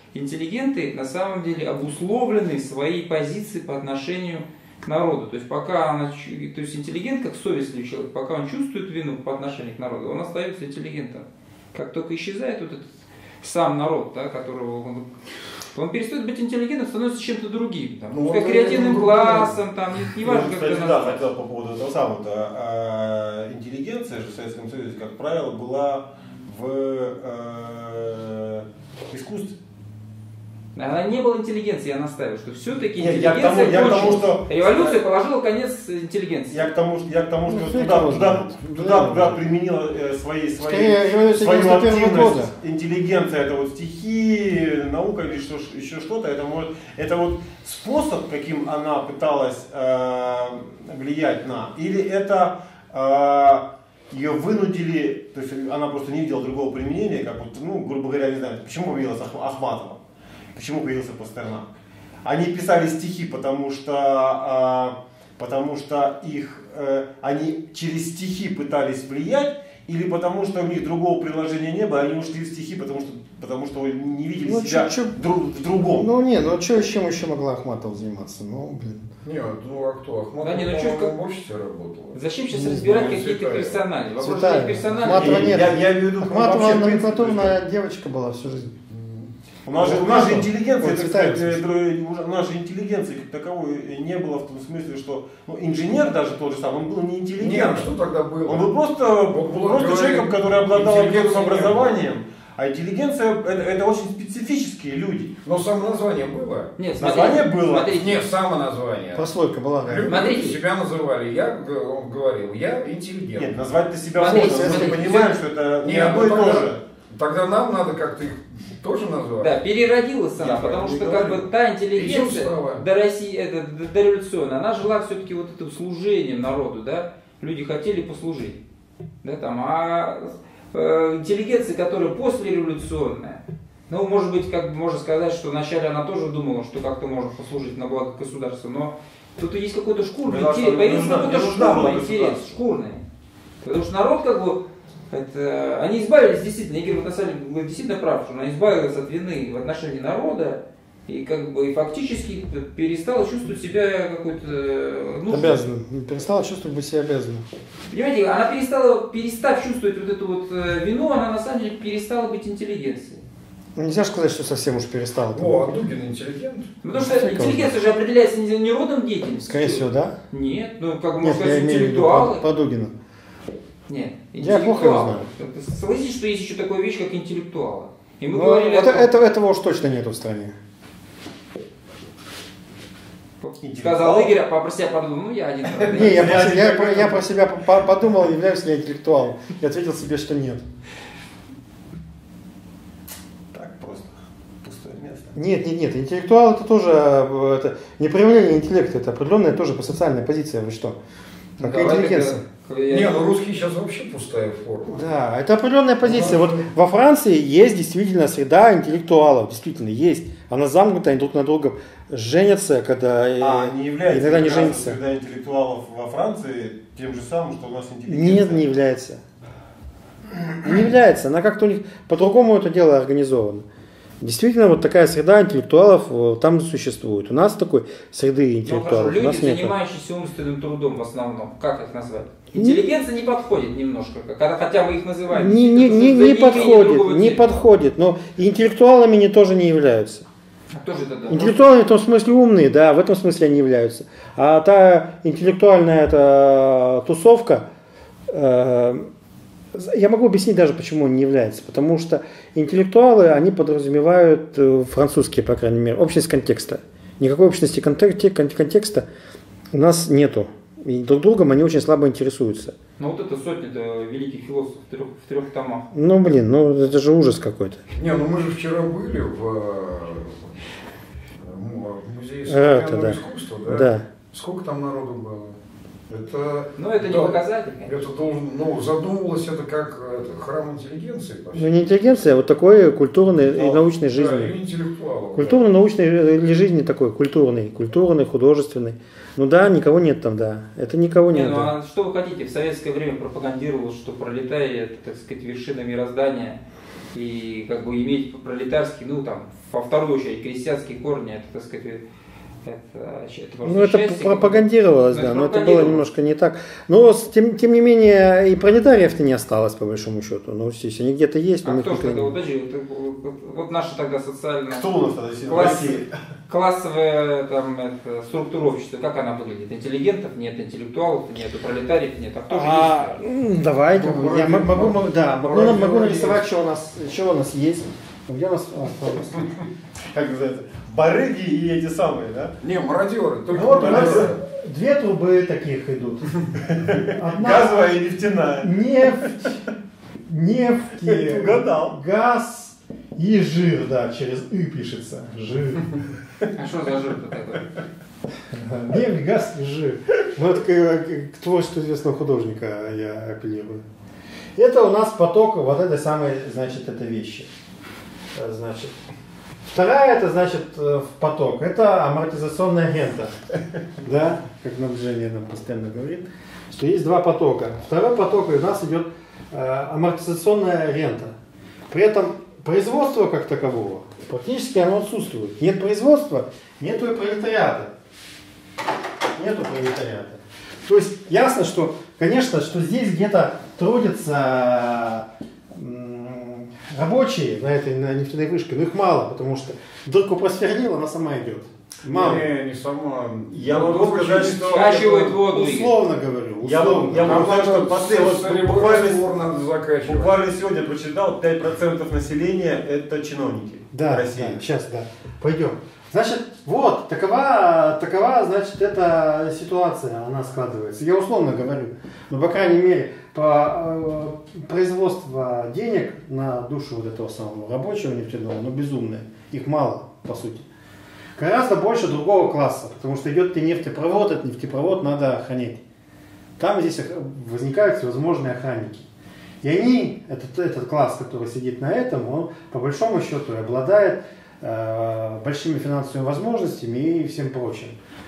B: интеллигенты на самом деле обусловлены своей позицией по отношению к народу. То есть пока то есть интеллигент, как совестливый человек, пока он чувствует вину по отношению к народу, он остается интеллигентом. Как только исчезает вот этот сам народ, да, которого он перестает быть интеллигентом, становится чем-то другим. Там, как креативным классом, там, неважно, как это
D: да, хотел по поводу этого самого. Интеллигенция же в Советском Союзе, как правило, была в искусстве.
B: Она не была интеллигенцией, я настаиваю, что все-таки
D: интеллигенция
B: кончилась. Революция положила конец интеллигенции.
D: Я к тому, что туда применила свою активность. Интеллигенция — это вот стихи, наука или еще что-то. Это вот способ, каким она пыталась влиять на, или это ее вынудили, то есть она просто не видела другого применения, как вот, ну, грубо говоря, не знаю, почему появилась Ахматова. Почему появился Пастернак? Они писали стихи, потому что они через стихи пытались влиять, или потому что у них другого приложения не было, они ушли в стихи, потому что не видели себя в другом.
A: Ну не, ну чем еще могла Ахматова заниматься? Ну, блин.
E: Нет, ну а кто? Ахматова,
B: да,
E: по-моему, в обществе работала.
B: Зачем сейчас разбирать какие-то персонали? Вопрос персонали.
A: Ахматова нет.
D: Я имею в виду,
A: Ахматова номенклатурная девочка была всю жизнь.
D: У нас же интеллигенция, так сказать, у нас же интеллигенции как таковой не было в том смысле, что инженер даже тот же самый, он был не интеллигент.
E: Нет, что тогда было?
D: Он был просто человеком, который обладал определенным образованием. А интеллигенция — это очень специфические люди.
E: Но само название было?
B: Нет,
D: название было.
B: Смотрите.
E: Нет, само название.
A: Прослойка была.
E: Люди себя называли. Он говорил, я интеллигент.
D: Нет, назвать-то себя можно. Мы понимаем, что это не одно и то же.
E: Тогда нам надо как-то их тоже назвать.
B: Да, переродилась она, потому что как бы та интеллигенция до России, до революционной, она жила все-таки вот этим служением народу, да, люди хотели послужить, да, там, интеллигенция, которая послереволюционная, ну, может быть, как бы можно сказать, что вначале она тоже думала, что как-то можно послужить на благо государства, но тут есть какой-то шкурный интерес, появился какой-то шкурный интерес, шкурный, потому что народ как бы они избавились действительно, Игорь на самом деле действительно прав, что она избавилась от вины в отношении народа и как бы и фактически перестала чувствовать себя какой-то
A: обязанным. Перестала чувствовать себя обязанным.
B: Понимаете, она перестав чувствовать вот эту вот вину, она на самом деле перестала быть интеллигенцией.
A: Ну, нельзя же сказать, что совсем уж перестала.
E: О, а Дугин интеллигент?
B: Потому что интеллигенция же определяется не родом деятельности.
A: Скорее всего, да?
B: Нет, ну как бы
A: Нет,
B: можно сказать, интеллектуалы.
A: По Дугину.
B: Нет,
A: я плохо его знаю.
B: Согласитесь, что есть еще такая вещь, как интеллектуалы. И мы
A: говорили этого уж точно нету в стране.
B: Сказал Игорь, а про себя подумал, ну я один.
A: Не, я про себя подумал, являюсь ли я интеллектуалом. И ответил себе, что нет.
D: Так просто. Пустое место.
A: Нет. Интеллектуал это тоже не проявление интеллекта, это определенная тоже социальная позиция. Вы что? Какая интеллигенция?
E: Не, ну русский сейчас вообще пустая форма.
A: Да, это определенная позиция. Вот во Франции есть действительно среда интеллектуалов, действительно есть. Она замкнута, они друг на друга женятся, когда
D: не является
A: иногда не женятся.
D: Среда интеллектуалов во Франции тем же самым, что у нас интеллигенция?
A: Нет, не является. Не является. Она как-то у них по-другому это дело организовано. Действительно, вот такая среда интеллектуалов там существует. У нас такой среды интеллектуалов
B: люди,
A: у нас нет.
B: занимающиеся умственным трудом в основном, как их назвать? Интеллигенция не подходит немножко, хотя мы их называем.
A: Не подходит, но интеллектуалами тоже не являются.
B: А кто же это, да?
A: Интеллектуалы в том смысле умные, да, в этом смысле они являются. А та интеллектуальная тусовка, я могу объяснить даже, почему он не является. Потому что интеллектуалы, они подразумевают французские, по крайней мере, общность контекста. Никакой общности контекста у нас нету. И друг другом они очень слабо интересуются.
B: Ну вот это сотня великих философов в трех томах.
A: Ну блин, ну это же ужас какой-то.
E: Не, ну мы же вчера были в музее современного искусства, да?
A: Да.
E: Сколько там народу было?
B: Но это не показатель, конечно.
E: Это должен, задумывалось это как храм интеллигенции.
A: Ну, не интеллигенция, а вот такой культурной и научной жизни.
E: Да, и интеллектуалов.
A: Культурно-научной жизни такой, культурный, художественный. Ну да, никого нет там, да. Это никого нет.
B: Ну
A: да.
B: а что вы хотите? В советское время пропагандировалось, что пролетарий это, так сказать, вершина мироздания. И как бы иметь пролетарский, ну там, во вторую очередь, крестьянские корни, это, так сказать,
A: это пропагандировалось, да, но это было немножко не так. Но тем не менее и пролетариев-то не осталось, по большому счету. Ну, здесь они где-то есть, но
B: кто же тогда, вот наша тогда социальная
D: кто у нас тогда
B: классовая структура общества, как она выглядит? Интеллигентов нет, интеллектуалов нет, пролетариев нет, а кто же есть?
A: Давайте, я могу нарисовать, что у нас есть. Где у нас?
D: Как называется? Барыги и эти самые, да?
E: Не, мародеры. Только
A: вот у нас две трубы таких идут.
D: Газовая и нефтяная.
A: Нефть,
D: угадал.
A: Газ и жир, да, через «ы» пишется. Жир.
B: А что за жир-то такой?
A: Нефть, газ и жир. Ну, это к творчеству известного художника я апеллирую. Это у нас поток вот этой самой, значит, это вещи. Значит, вторая, это значит поток, это амортизационная рента. Да, как нам Женя нам постоянно говорит, что есть два потока. Второй поток у нас идет амортизационная рента. При этом производства как такового практически оно отсутствует. Нет производства, нету и пролетариата. Нету пролетариата. То есть ясно, что, конечно, что здесь где-то трудятся рабочие на нефтяной вышке, но их мало, потому что дырку просверлила, она сама идет. Мало.
E: Не сама.
D: Я могу сказать, что
B: скачивает воду.
A: Условно говорю.
D: Я могу сказать, что буквально сегодня прочитал, 5% населения это чиновники
A: в России. Да, сейчас, да. Пойдем. Значит, вот, такова, значит, эта ситуация, она складывается. Я условно говорю, но, по крайней мере, по производство денег на душу вот этого самого рабочего нефтяного, но безумное. Их мало, по сути. Гораздо больше другого класса, потому что идет нефтепровод, этот нефтепровод надо охранять. Там здесь возникают всевозможные охранники. И они, этот класс, который сидит на этом, он по большому счету обладает большими финансовыми возможностями и всем прочим.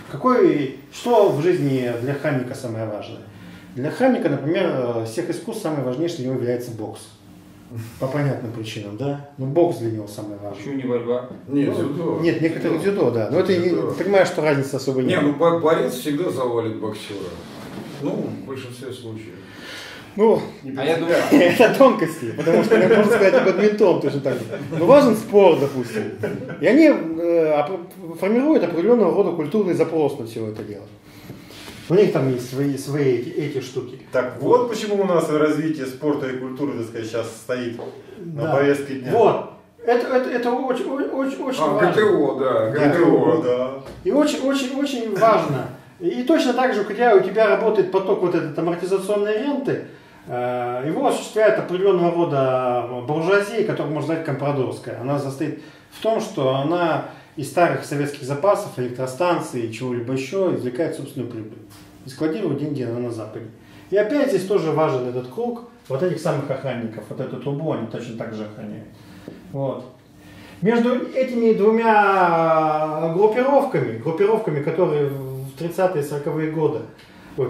A: Что в жизни для охранника самое важное? Для охранника, например, всех искусств самое важнейшее для него является бокс. По понятным причинам, да? Ну, бокс для него самое важное.
B: Почему не борьба?
E: Нет, дзюдо.
A: Нет, некоторые дзюдо, да. Но это понимаешь, что разницы особо нет.
E: Борец всегда завалит боксера. Ну, в большинстве случаев.
A: Ну,
B: я думаю,
A: это тонкости, потому что, можно сказать, и бадминтон точно так же. Но важен спорт, допустим. И они формируют определенного рода культурный запрос на все это дело. У них там есть свои эти штуки.
D: Так вот почему у нас развитие спорта и культуры, так сказать, сейчас стоит на повестке дня.
A: Вот. Это очень важно.
E: ГТО, да.
D: ГТО, да.
A: И очень важно. И точно так же, когда у тебя работает поток вот этой амортизационной ренты, его осуществляет определенного рода буржуазия, которую можно назвать компрадорская. Она состоит в том, что она из старых советских запасов, электростанций и чего-либо еще извлекает собственную прибыль. И складирует деньги на Западе. И опять здесь тоже важен этот круг вот этих самых охранников. Вот эту трубу они точно так же охраняют. Вот. Между этими двумя группировками, которые в 30-е 40-е годы, в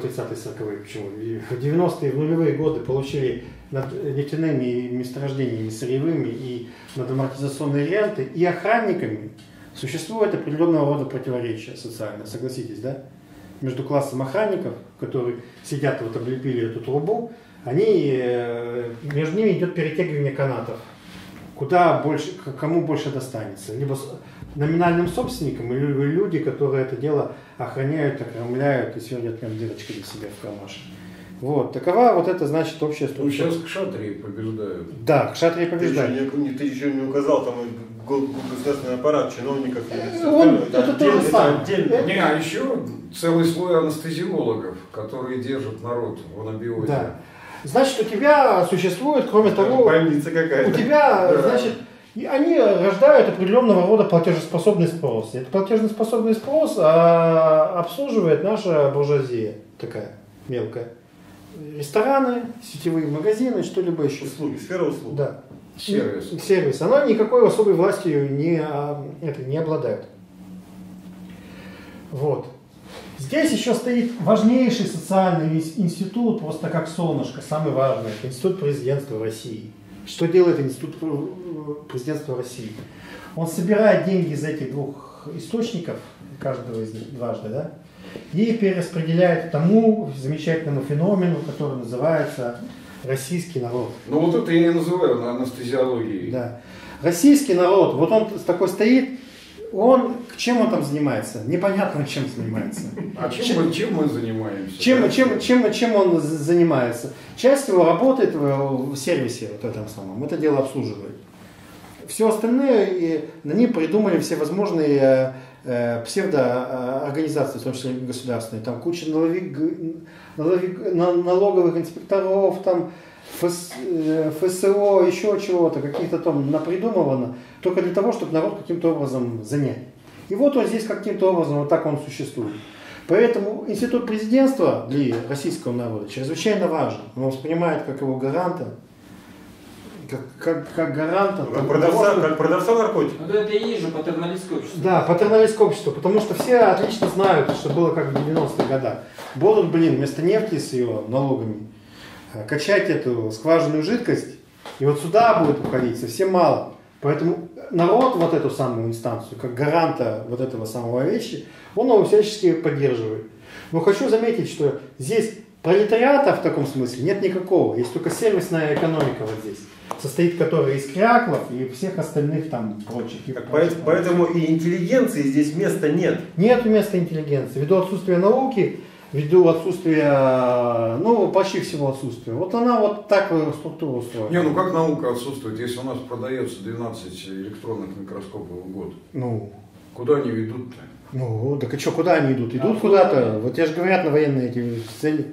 A: 90-е, в нулевые годы получили над нефтяными месторождениями сырьевыми и над амортизационной рентой и охранниками, существует определенного рода противоречия социальное, согласитесь, да? Между классом охранников, которые сидят, вот облепили эту трубу, между ними идет перетягивание канатов. Кому больше достанется. Либо номинальным собственникам, или люди, которые это дело охраняют, окормляют и сверлят прям дырочки для себя в кармашек. Вот. Такова вот это, значит, общая структура.
E: Сейчас кшатрии побеждают.
A: Да, кшатрии побеждают.
D: Ты еще не указал, там государственный аппарат, чиновников.
A: Это то же самое.
E: А еще целый слой анестезиологов, которые держат народ в анабиозе.
A: Да. Значит, у тебя существует, кроме того,
D: больница какая-то.
A: У тебя, значит, они рождают определенного рода платежеспособный спрос. Этот платежеспособный спрос обслуживает наша буржуазия такая. мелкая. Рестораны, сетевые магазины, что-либо еще.
D: Услуги, сфера услуг.
A: Да.
E: Сервис.
A: Сервис. Она никакой особой властью не обладает. Вот. Здесь еще стоит важнейший социальный институт, просто как солнышко, самый важный. Это институт президентства России. Что делает институт президентства России? Он собирает деньги из этих двух источников, каждого из них дважды, да, и перераспределяет тому замечательному феномену, который называется российский народ.
E: Ну вот это я и называю анестезиологией.
A: Да. Российский народ, вот он такой стоит, чем он там занимается? Непонятно, чем занимается.
E: А чем мы занимаемся?
A: Чем он занимается? Часть его работает в сервисе вот этом самом, это дело обслуживает. Все остальное, они придумали все возможные псевдоорганизации, в том числе государственные. Там куча налоговых инспекторов, там ФСО, еще чего-то, каких-то там напридумывано, только для того, чтобы народ каким-то образом занять. И вот он здесь каким-то образом, вот так он существует. Поэтому институт президентства для российского народа чрезвычайно важен. Он воспринимает как его гаранта, как гаранта.
D: Как продавца наркотиков.
B: Ну, это и есть же патерналистское общество.
A: Да, патерналистское общество, потому что все отлично знают, что было как в 90-х годах. Будут, вместо нефти с ее налогами качать эту скважинную жидкость, и вот сюда будет уходить совсем мало. Поэтому народ вот эту самую инстанцию, как гаранта вот этого самого вещи, он его всячески поддерживает. Но хочу заметить, что здесь пролетариата в таком смысле нет никакого. Есть только сервисная экономика вот здесь, состоит которая из кряклов и всех остальных там прочих.
D: Поэтому и интеллигенции здесь места нет.
A: Нет места интеллигенции. Ввиду отсутствия науки, ввиду отсутствия, почти всего отсутствия. Вот она вот так структуру устроена.
E: Не, как наука отсутствует, если у нас продается 12 электронных микроскопов в год? Куда они ведут-то?
A: Так и что, куда они идут? Идут куда-то. Вот те же говорят на военные эти цели.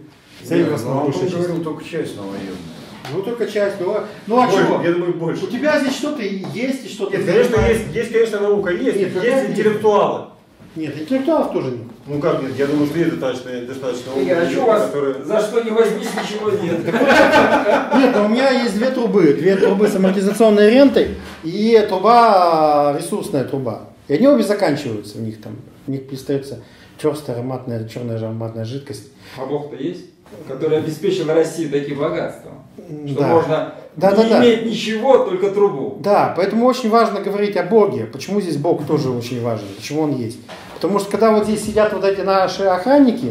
E: Он говорил только часть на военные.
A: Только часть. А чего?
D: Я думаю, больше.
A: У тебя здесь что-то есть и что-то...
D: Нет, конечно, есть, конечно, наука есть.
A: Нет,
D: есть интеллектуалы.
A: Нет, интеллектуалов тоже нет.
D: Как нет? Я думаю, что есть достаточно
B: А что у вас за что не возьмись, ничего нет?
A: Нет, у меня есть две трубы с амортизационной рентой и ресурсная труба. И они обе заканчиваются, в них пристается черная ароматная жидкость.
B: А Бог-то есть, который обеспечил России таким богатством, что
A: Да.
B: можно не иметь ничего, только трубу.
A: Да, поэтому очень важно говорить о Боге. Почему здесь Бог тоже очень важен? Почему Он есть? Потому что когда вот здесь сидят вот эти наши охранники,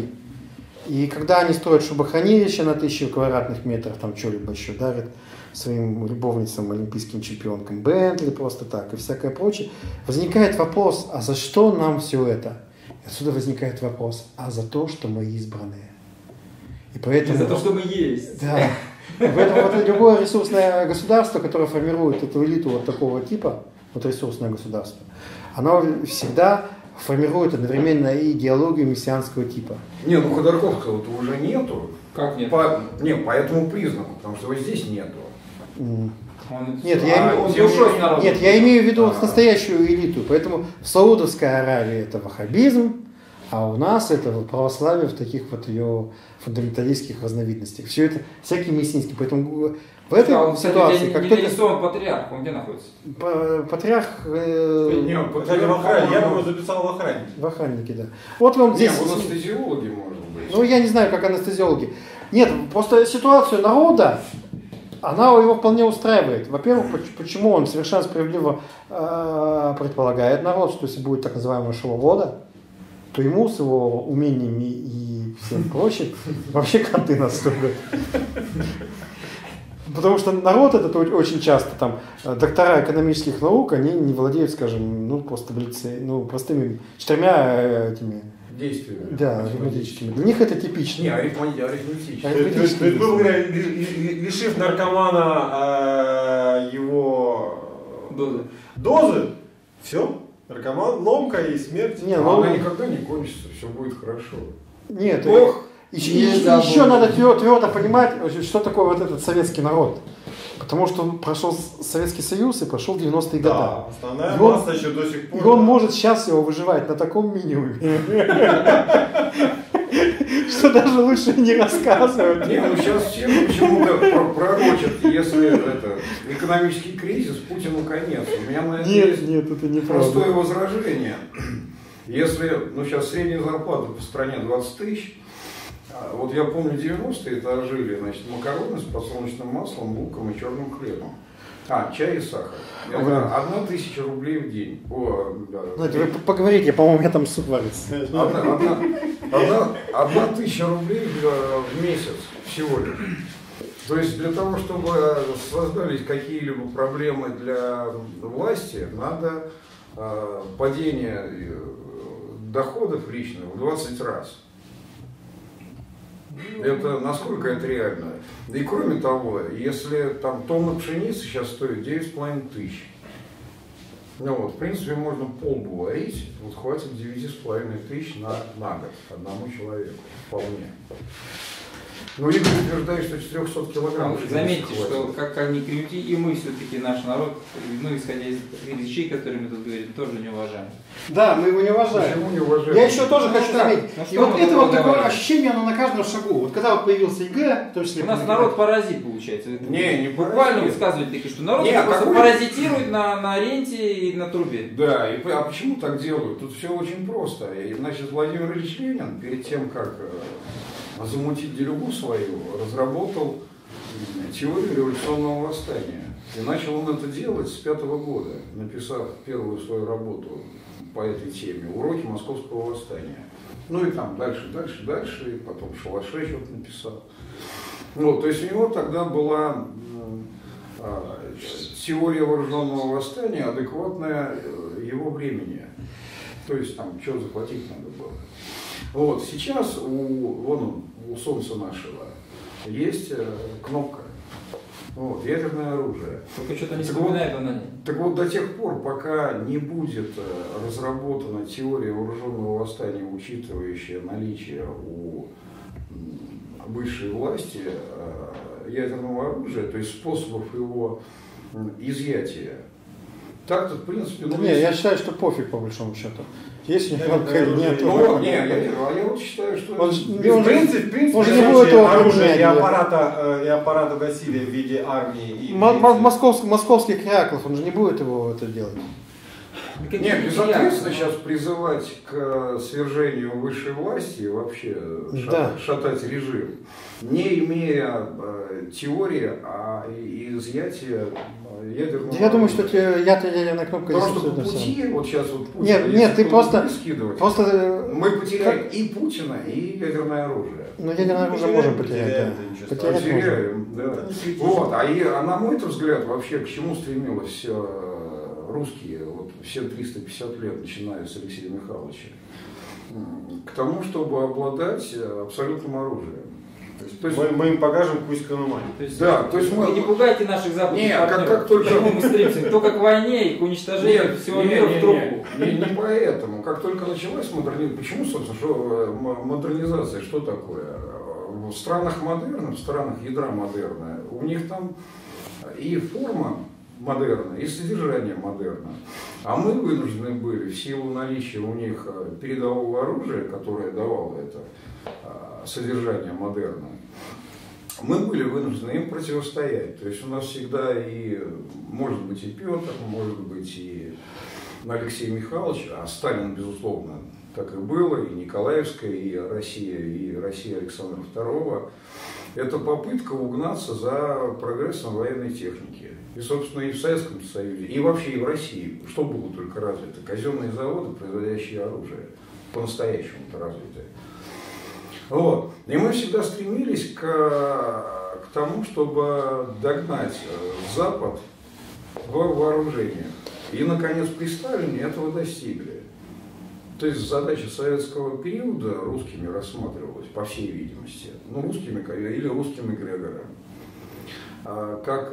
A: и когда они строят шубохранилище на 1000 квадратных метрах, там что-либо еще дарят своим любовницам, олимпийским чемпионкам, Бентли просто так и всякое прочее, возникает вопрос, а за что нам все это? И отсюда возникает вопрос, а за то, что мы избранные. И поэтому...
B: За то, что мы есть.
A: Да. Поэтому вот любое ресурсное государство, которое формирует эту элиту вот такого типа, вот ресурсное государство, оно всегда формирует одновременно и идеологию мессианского типа.
E: Ходорковского-то уже нету.
B: Как нет?
E: По этому признаку, потому что его здесь нету.
A: Нет, я имею в виду настоящую элиту. Поэтому в Саудовской Аравии это ваххабизм, а у нас это православие в таких вот ее фундаменталистских разновидностях. Все это всякие мессинские. Поэтому в этой ситуации...
B: Где нарисован патриарх? Он где находится?
A: Патриарх...
D: Кстати, в охране. Я бы его записал в охране.
A: В охраннике, да. Вот вам здесь...
E: Анестезиологи, может быть.
A: Я не знаю, как анестезиологи. Нет, просто ситуацию народа, она его вполне устраивает. Во-первых, почему он совершенно справедливо предполагает народ, что если будет так называемая шоу-вода, то ему с его умениями и всем прочим вообще конты наступят. Потому что народ этот очень часто, там, доктора экономических наук, они не владеют, скажем, простыми 4 этими...
E: Действиями.
A: Да, арифметическими. Для них это типично.
E: Не, арифметическими.
D: То есть, грубо говоря, лишив наркомана его дозы, все, наркоман, ломка и смерть.
E: Она никогда не кончится, все будет хорошо.
A: Нет, еще надо твердо понимать, что такое вот этот советский народ. Потому что он прошел Советский Союз и прошел 90-е годы.
D: Да, основная масса еще до сих пор.
A: И он может сейчас его выживать на таком минимуме. что даже лучше не рассказывать.
E: Не, ну сейчас все почему-то пророчат, если это экономический кризис, Путину конец. У меня на это есть
A: это не
E: простое возражение. Если, ну сейчас средняя зарплата по стране 20 тысяч, вот я помню 90-е это жили, значит, макароны с подсолнечным маслом, луком и черным хлебом. Чай и сахар. Это 1000 рублей в день.
A: Знаете, вы поговорите, по-моему, я там суп варится.
E: 1000 рублей в месяц всего лишь. То есть для того, чтобы создались какие-либо проблемы для власти, надо падение доходов личных в 20 раз. Это насколько это реально? И кроме того, если там тонна пшеницы сейчас стоит 9,5 тысяч, ну вот, в принципе, можно полбу варить, вот хватит 9,5 тысяч на год одному человеку, вполне. Ну, Игорь утверждает, что 400 килограмм.
B: Заметьте, что как ни крути, и мы все-таки наш народ, ну, исходя из вещей, которые мы тут говорим, тоже не уважаем.
A: Да, мы его не уважаем.
E: Почему не уважаем?
A: Я еще тоже хочу заметить. И вот это вот такое
B: говорим?
A: ощущение, оно на каждом шагу. Вот когда вот появился ЕГЭ, в том числе...
B: У нас народ паразит, получается.
E: Не
B: буквально высказывать такие, что народ просто паразитирует на ренте и на трубе.
E: Да, а почему так делают? Тут все очень просто. И, значит, Владимир Ильич Ленин, перед тем, как замутить делюгу свою, разработал теорию революционного восстания. И начал он это делать с 5-го года, написав первую свою работу по этой теме «Уроки московского восстания». Ну и там дальше, и потом Шалашей что-то написал. Вот, то есть у него тогда была теория вооруженного восстания, адекватная его времени. То есть там что захватить надо было. Вот, сейчас у Солнца нашего есть кнопка. Вот, ядерное оружие.
B: Только что-то не вспоминает она.
E: Так вот, до тех пор, пока не будет разработана теория вооруженного восстания, учитывающая наличие у высшей власти ядерного оружия, то есть способов его изъятия, так-то, в принципе...
A: Да не, я считаю, что пофиг, по большому счету. Есть у него или нет.
E: Я вот считаю, что...
D: В принципе,
A: он же не будет его
D: оружия и
A: применять.
D: аппарата насилия в виде армии. И
A: московских реакторов, он же не будет его это делать.
E: Нет, безответственно сейчас призывать к свержению высшей власти и вообще шатать режим, не имея теории о изъятии ядерного...
A: Я думаю, что ядерная кнопка
E: здесь абсолютно все. Потому что по пути, вот сейчас вот Путин...
A: Нет, ты просто...
E: Мы потеряем и Путина, и ядерное оружие.
A: Ну, ядерное оружие можем потерять, да.
E: Потеряем, да. Вот, а на мой взгляд, вообще к чему стремилась русские, вот все 350 лет, начиная с Алексея Михайловича, к тому, чтобы обладать абсолютным оружием.
D: То есть мы им покажем Кузькину мать.
E: Да, то есть
B: вы не пугайте наших западных партнеров.
E: Как только...
B: К чему мы стремимся? Только к войне и к уничтожению всего мира в трубку.
E: Не поэтому. Как только началась модернизация, почему, собственно, что модернизация, что такое? В странах модерна, в странах ядра модерна, у них там и форма модерна, и содержание модерна. А мы вынуждены были, в силу наличия у них передового оружия, которое давало это содержание модерна, мы были вынуждены им противостоять. То есть у нас всегда и, может быть, и Петр, может быть, и Алексей Михайлович, а Сталин, безусловно, так и было, и Николаевская, и Россия Александра II, это попытка угнаться за прогрессом военной техники. И, собственно, и в Советском Союзе, и вообще и в России, что было только развито? Казенные заводы, производящие оружие, по-настоящему-то развитые. Вот. И мы всегда стремились к тому, чтобы догнать Запад в вооружении. И, наконец, при Сталине этого достигли. То есть задача советского периода русскими рассматривалась, по всей видимости, ну, русскими или русским эгрегором, как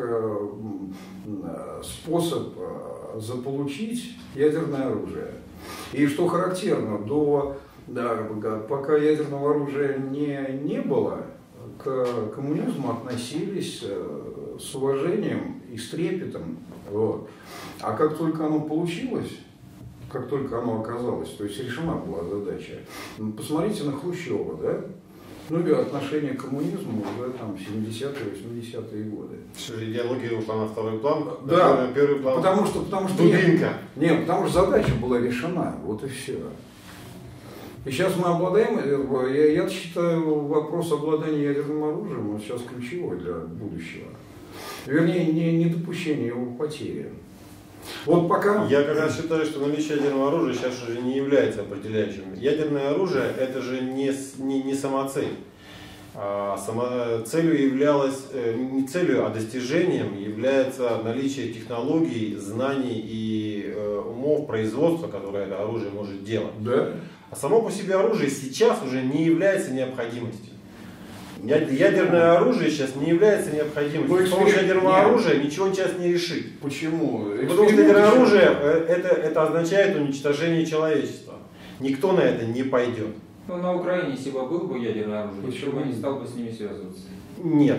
E: способ заполучить ядерное оружие. И что характерно, пока ядерного оружия не было, к коммунизму относились с уважением и с трепетом. Вот. А как только оно получилось, как только оно оказалось, то есть решена была задача. Посмотрите на Хрущева, да? Ну и отношение к коммунизму уже там 70-е, 80-е годы.
D: Что идеология ушла на второй план,
E: Да,
D: на первый план.
E: потому что
D: дубинка.
E: Нет, потому что задача была решена, вот и все. И сейчас мы обладаем, я считаю, вопрос обладания ядерным оружием он сейчас ключевой для будущего. Вернее, не допущение его потери. Вот пока...
D: Я как раз считаю, что наличие ядерного оружия сейчас уже не является определяющим. Ядерное оружие это же не самоцель. Целью являлось, не целью, а достижением является наличие технологий, знаний и умов производства, которое это оружие может делать.
E: Да.
D: А само по себе оружие сейчас уже не является необходимостью. Ядерное оружие сейчас не является необходимостью. С помощью ядерного оружия ничего сейчас не решит.
E: Почему?
D: Потому что ядерное оружие это означает уничтожение человечества. Никто на это не пойдет.
B: Ну, на Украине, если бы было бы ядерное оружие, почему я не стал бы с ними связываться?
D: Нет,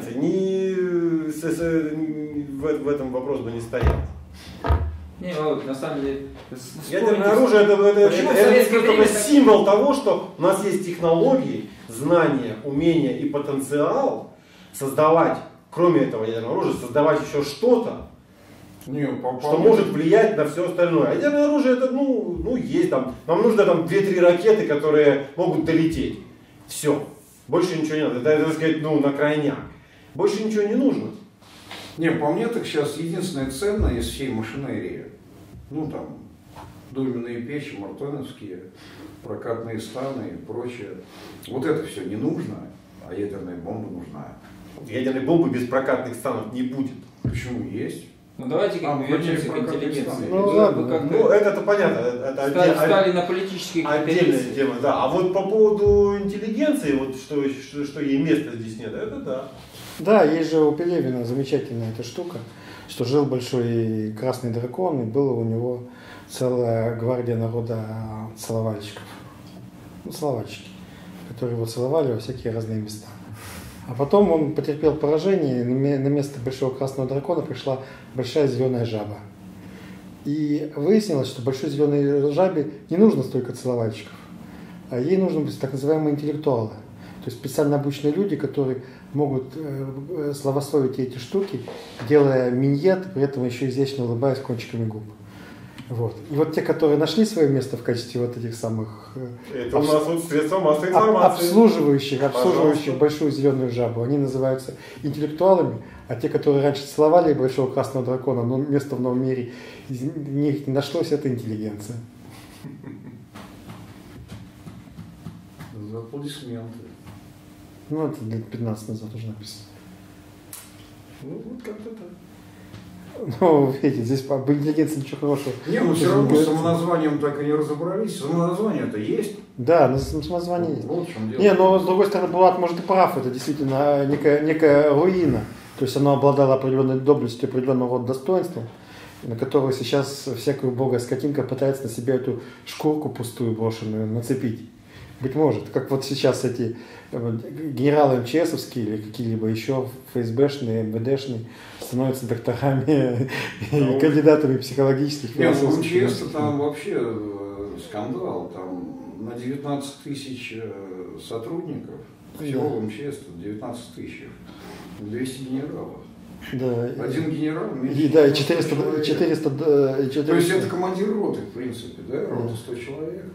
D: в этом вопрос бы не стоял.
B: Не, ну, на самом деле...
D: Ядерное оружие это только символ того, что у нас есть технологии, знания, умения и потенциал создавать, кроме этого ядерного оружия, создавать еще что-то, что может влиять на все остальное. А ядерное оружие это, есть там, нам нужно там 2-3 ракеты, которые могут долететь. Все. Больше ничего не надо. Это, так сказать, на крайняк. Больше ничего не нужно.
E: Не, по мне так сейчас единственное ценное из всей машинерии, там, доменные печи, мартоновские, прокатные станы и прочее. Вот это все не нужно, а ядерная бомба нужна.
D: Ядерной бомбы без прокатных станов не будет.
E: Почему есть?
B: Ну давайте вернемся к интеллигенции.
D: Это понятно. Это
B: стали на политические
D: отдельная тема, да. А вот по поводу интеллигенции, вот что ей места здесь нет, это да.
A: Да, есть же у Пелевина замечательная эта штука, что жил большой красный дракон, и было у него целая гвардия народа целовальщиков. Целовальщики, которые его целовали во всякие разные места. А потом он потерпел поражение, и на место большого красного дракона пришла большая зеленая жаба. И выяснилось, что большой зеленой жабе не нужно столько целовальщиков, а ей нужны быть так называемые интеллектуалы. То есть специально обученные люди, которые могут славословить эти штуки, делая миньет, при этом еще изящно улыбаясь кончиками губ. Вот. И вот те, которые нашли свое место в качестве вот этих самых
D: это у нас вот средства массовой информации.
A: обслуживающих большую зеленую жабу, они называются интеллектуалами, а те, которые раньше целовали большого красного дракона, но место в новом мире из них не нашлось, это интеллигенция.
E: За аплодисменты.
A: Это лет 15 назад уже написано.
E: Вот как-то так.
A: Видите, здесь об интеллигенции ничего хорошего.
E: Все равно с самоназванием так и не разобрались. Самоназвание-то есть.
A: Да, самоназвание есть.
E: Вот в чем дело.
A: Но с другой стороны, Булат может и прав. Это действительно некая руина. То есть оно обладало определенной доблестью, определенного рода достоинством, на которого сейчас всякая убогая скотинка пытается на себя эту шкурку пустую брошенную нацепить. Быть может, как вот сейчас эти генералы МЧСовские или какие-либо еще ФСБшные, МВДшные становятся докторами и кандидатами психологических.
E: Нет, в МЧС там вообще скандал. Там на 19 тысяч сотрудников, всего в МЧС 19 тысяч, 200 генералов.
A: Да.
E: Один генерал
A: и 400.
E: То есть это командир роты, в принципе, да? Рота 100 человек.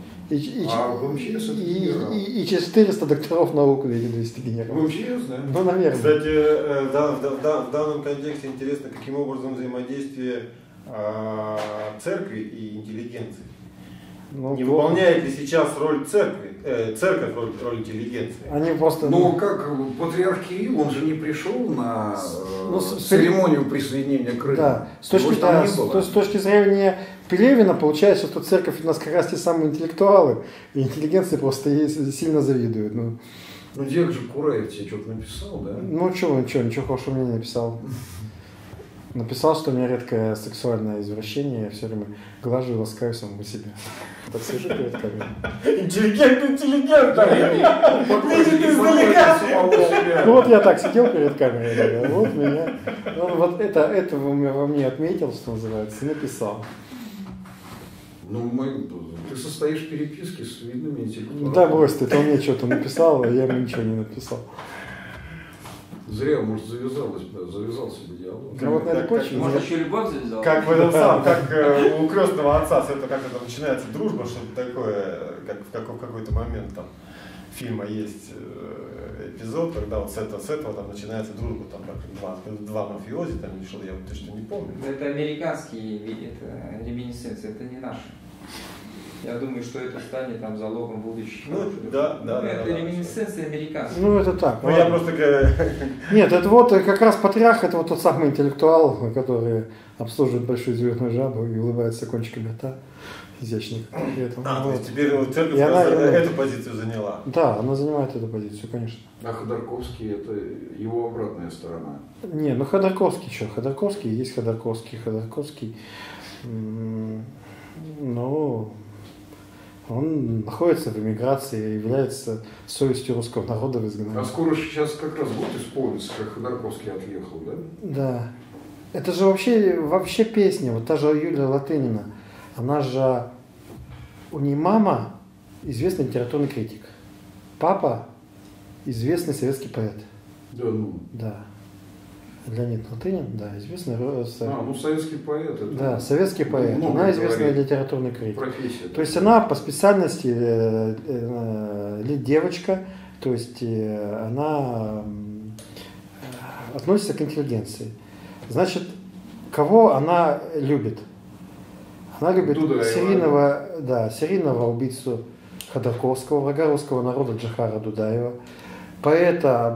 A: И 400 докторов наук, или 200 генералов.
E: В МЧС, да?
A: Наверное.
D: Кстати, в данном контексте интересно, каким образом взаимодействие церкви и интеллигенции. Не выполняет ли сейчас роль церковь роль интеллигенции?
A: Они просто...
E: как патриарх Кирилл, он же не пришел на церемонию присоединения Крыма.
A: Да. С точки зрения Пелевина получается, что церковь у нас как раз те самые интеллектуалы, и интеллигенция просто ей сильно завидует.
E: Дед же Кураев тебе что-то написал, да?
A: Ничего хорошего мне не написал. Написал, что у меня редкое сексуальное извращение, я все время глажу и ласкаю самого себя. Так сижу перед камерой.
D: Интеллигент! Видит издалека!
A: Вот я так сидел перед камерой, вот меня. Вот это во мне отметил, что называется, и написал.
E: Ты состоишь в переписке с видными интеллектуалами.
A: Да, брось ты, он мне что-то написал, а я ему ничего не написал.
E: Зря, может, завязался бы диалог.
A: Ну вот на этой почве.
B: Может, еще любовь завязала?
D: Как в этом самом, как у крестного отца, это как это начинается дружба, что-то такое, как в какой-то момент там фильма есть эпизод, когда вот с этого там начинается дружба, там два мафиози, там или что-то, я вот точно не помню.
B: Это американские реминисценции, это не наши. Я думаю, что это станет там залогом будущих.
D: Ну, да.
B: Это реминисценции американские.
A: Ну это так.
D: Ну я просто...
A: Нет, это вот как раз патриарх, это вот тот самый интеллектуал, который обслуживает большую звездную жабу и улыбается кончиками рта. Изящно.
D: То есть теперь вот церковь эту позицию заняла.
A: Да, она занимает эту позицию, конечно.
E: А Ходорковский — это его обратная сторона.
A: Не, ну Ходорковский что? Ходорковский есть Ходорковский. Ходорковский, ну, он находится в эмиграции, является совестью русского народа в изгнании.
E: А скоро сейчас как раз год исполнится, как Ходорковский отъехал, да?
A: Да. Это же вообще песня, вот та же Юлия Латынина. Она же, у нее мама известный литературный критик, папа известный советский поэт.
E: Да, ну.
A: Да. Леонид Латынин, да, известный.
E: Советский поэт. Это
A: да, советский поэт. Она известная литературный критик.
E: Профессия.
A: То есть она по специальности девочка, то есть она относится к интеллигенции. Значит, кого она любит? Она любит серийного убийцу Ходорковского, врага русского народа Джохара Дудаева, поэта,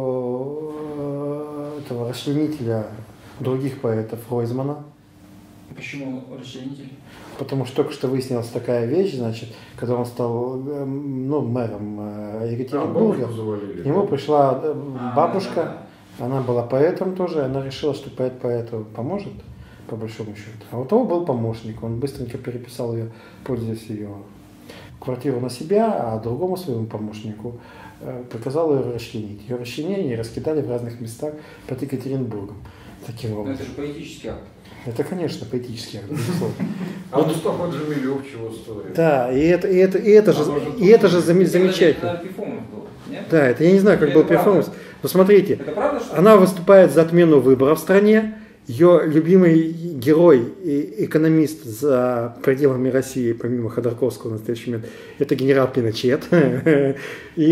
A: этого расчленителя других поэтов Ройзмана.
B: Почему расчленитель?
A: Потому что только что выяснилась такая вещь, значит, когда он стал мэром Екатеринбурга, к нему пришла бабушка, она была поэтом тоже, она решила, что поэт поэту поможет, по большому счету. А у того был помощник, он быстренько переписал ее, пользуясь ее квартиру на себя, а другому своему помощнику приказал ее расчленить. Ее расчленение раскидали в разных местах под Екатеринбургом. Таким образом.
B: Это же поэтический акт.
A: Это, конечно, поэтический акт, безусловно.
E: А Мустафа Джамилев чего стоит?
A: Да, и это же замечательно. Да, это я не знаю, как был перформанс. Но смотрите, она выступает за отмену выборов в стране. Ее любимый герой и экономист за пределами России, помимо Ходорковского в настоящий момент, это генерал Пиночет. И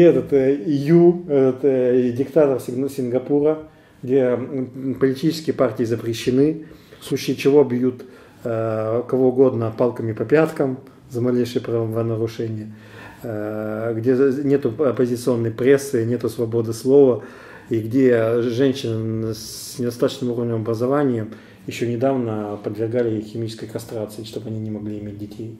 A: диктатор Сингапура, где политические партии запрещены, в случае чего бьют кого угодно палками по пяткам за малейшее правонарушение, где нету оппозиционной прессы, нету свободы слова, и где женщин с недостаточным уровнем образования еще недавно подвергали химической кастрации, чтобы они не могли иметь детей.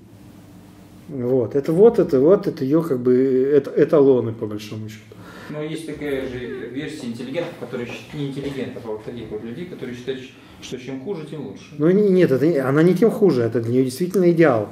A: Это ее как бы эталоны, по большому счету.
B: Но есть такая же версия интеллигентов, которые не интеллигентов, а вот таких вот людей, которые считают, что чем хуже, тем лучше.
A: Ну нет, она не тем хуже, это для нее действительно идеал.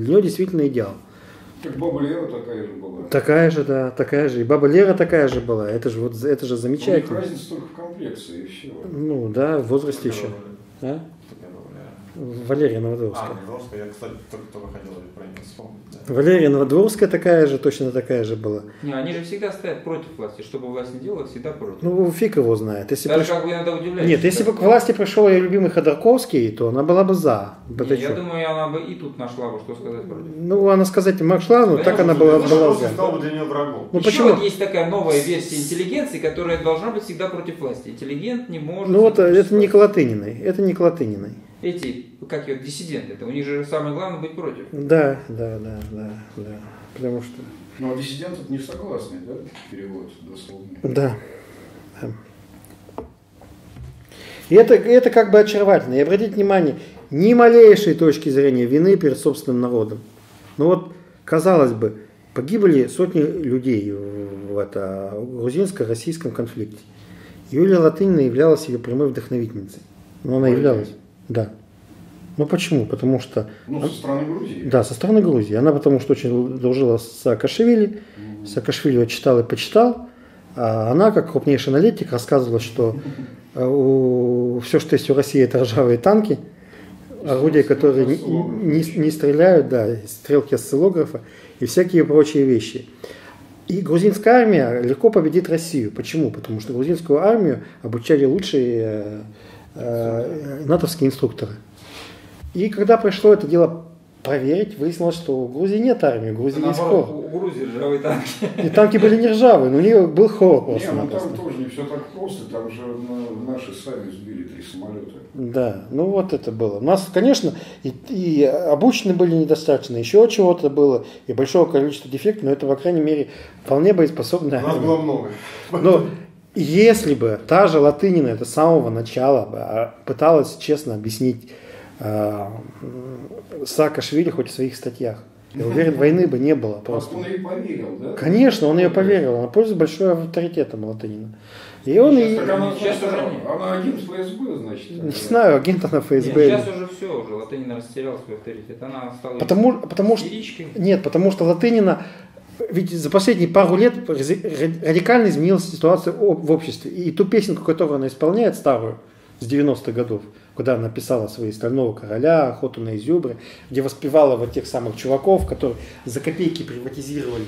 E: Так Баба Лера такая же была.
A: Такая же. И Баба Лера такая же была. Это же замечательно.
E: У них разница только в комплекции и все.
A: Ну да, в возрасте еще. А? Валерия Новодворская.
D: Новодворская, я, кстати, только хотел про нее вспомнить. Да.
A: Валерия Новодворская точно такая же была.
B: Не, они же всегда стоят против власти. Что бы власть не делала, всегда против.
A: Ну, фиг его знает.
B: Как вы иногда удивляетесь.
A: Нет, если бы к власти пришел ее любимый Ходорковский, то она была бы за.
B: Я думаю, она бы и тут нашла бы, что сказать против.
A: Ну, она сказать не могла, но так она была за.
D: Стал бы для нее врагом.
B: Ну, почему? Вот есть такая новая версия интеллигенции, которая должна быть всегда против власти. Интеллигент не может...
A: Ну, это не к Латыниной.
B: Эти, как ее, диссиденты, это у них же самое главное быть против.
A: Да. Потому что...
E: Ну, а диссидент это не согласный, да? Перевод дословный.
A: Да. И это как бы очаровательно. И обратите внимание, ни малейшей точки зрения вины перед собственным народом. Ну вот, казалось бы, погибли сотни людей в грузинско-российском конфликте. Юлия Латынина являлась ее прямой вдохновительницей. Но она являлась. Да. Ну почему? Потому что...
E: со стороны Грузии.
A: Да, со стороны Грузии. Она потому что очень дружила с Саакашвили. Саакашвили ее читал и почитал. А она, как крупнейший аналитик, рассказывала, что все, что есть у России, это ржавые танки. орудия, которые не стреляют, да, стрелки осциллографа и всякие прочие вещи. И грузинская армия легко победит Россию. Почему? Потому что грузинскую армию обучали лучшие натовские инструкторы. И когда пришло это дело проверить, выяснилось, что у Грузии нет армии, у Грузии есть хор.
B: У Грузии ржавые танки.
A: И танки были не ржавые, но у нее был хор
E: Не,
A: просто.
E: ну там тоже не все так просто, там же наши сами сбили 3 самолета.
A: Да, ну вот это было. У нас, конечно, и обучены были недостаточно, еще чего-то было, и большого количества дефектов, но это, по крайней мере, вполне боеспособная
D: У нас
A: армия.
D: было много.
A: Но если бы та же Латынина это с самого начала пыталась честно объяснить Саакашвили хоть в своих статьях, я уверен, войны бы не было просто.
E: Он ей поверил, да?
A: Конечно, он ее поверил, она пользуется большой авторитетом Латынина. И он и...
E: Так она,
B: Сейчас
E: значит,
B: уже нет.
E: она агент ФСБ, значит.
A: Не знаю, агент она ФСБ.
B: Сейчас уже все, уже Латынина растеряла свой авторитет. Она стала
A: Потому что...
B: истеричкой.
A: Нет, потому что Латынина... Ведь за последние пару лет радикально изменилась ситуация в обществе. И ту песенку, которую она исполняет, старую, с 90-х годов, когда она писала свои «Стального короля», «Охоту на изюбры», где воспевала вот тех самых чуваков, которые за копейки приватизировали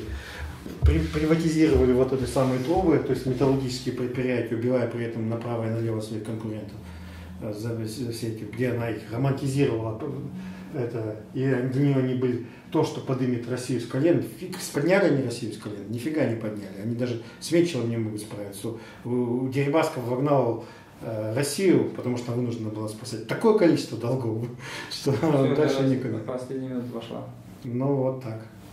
A: вот эти самые тровы, то есть металлургические предприятия, убивая при этом направо и налево своих конкурентов, за все эти, где она их романтизировала, это, и для нее они были то, что поднимет Россию с колен. Подняли они Россию с колен? Нифига не подняли. Они даже с Вечелом не могут справиться. У Дерибасков вогнал Россию, потому что она вынуждена была спасать такое количество долгов, что
B: Всё,
A: дальше некуда.
B: Последняя минута пошла.
A: Ну вот так.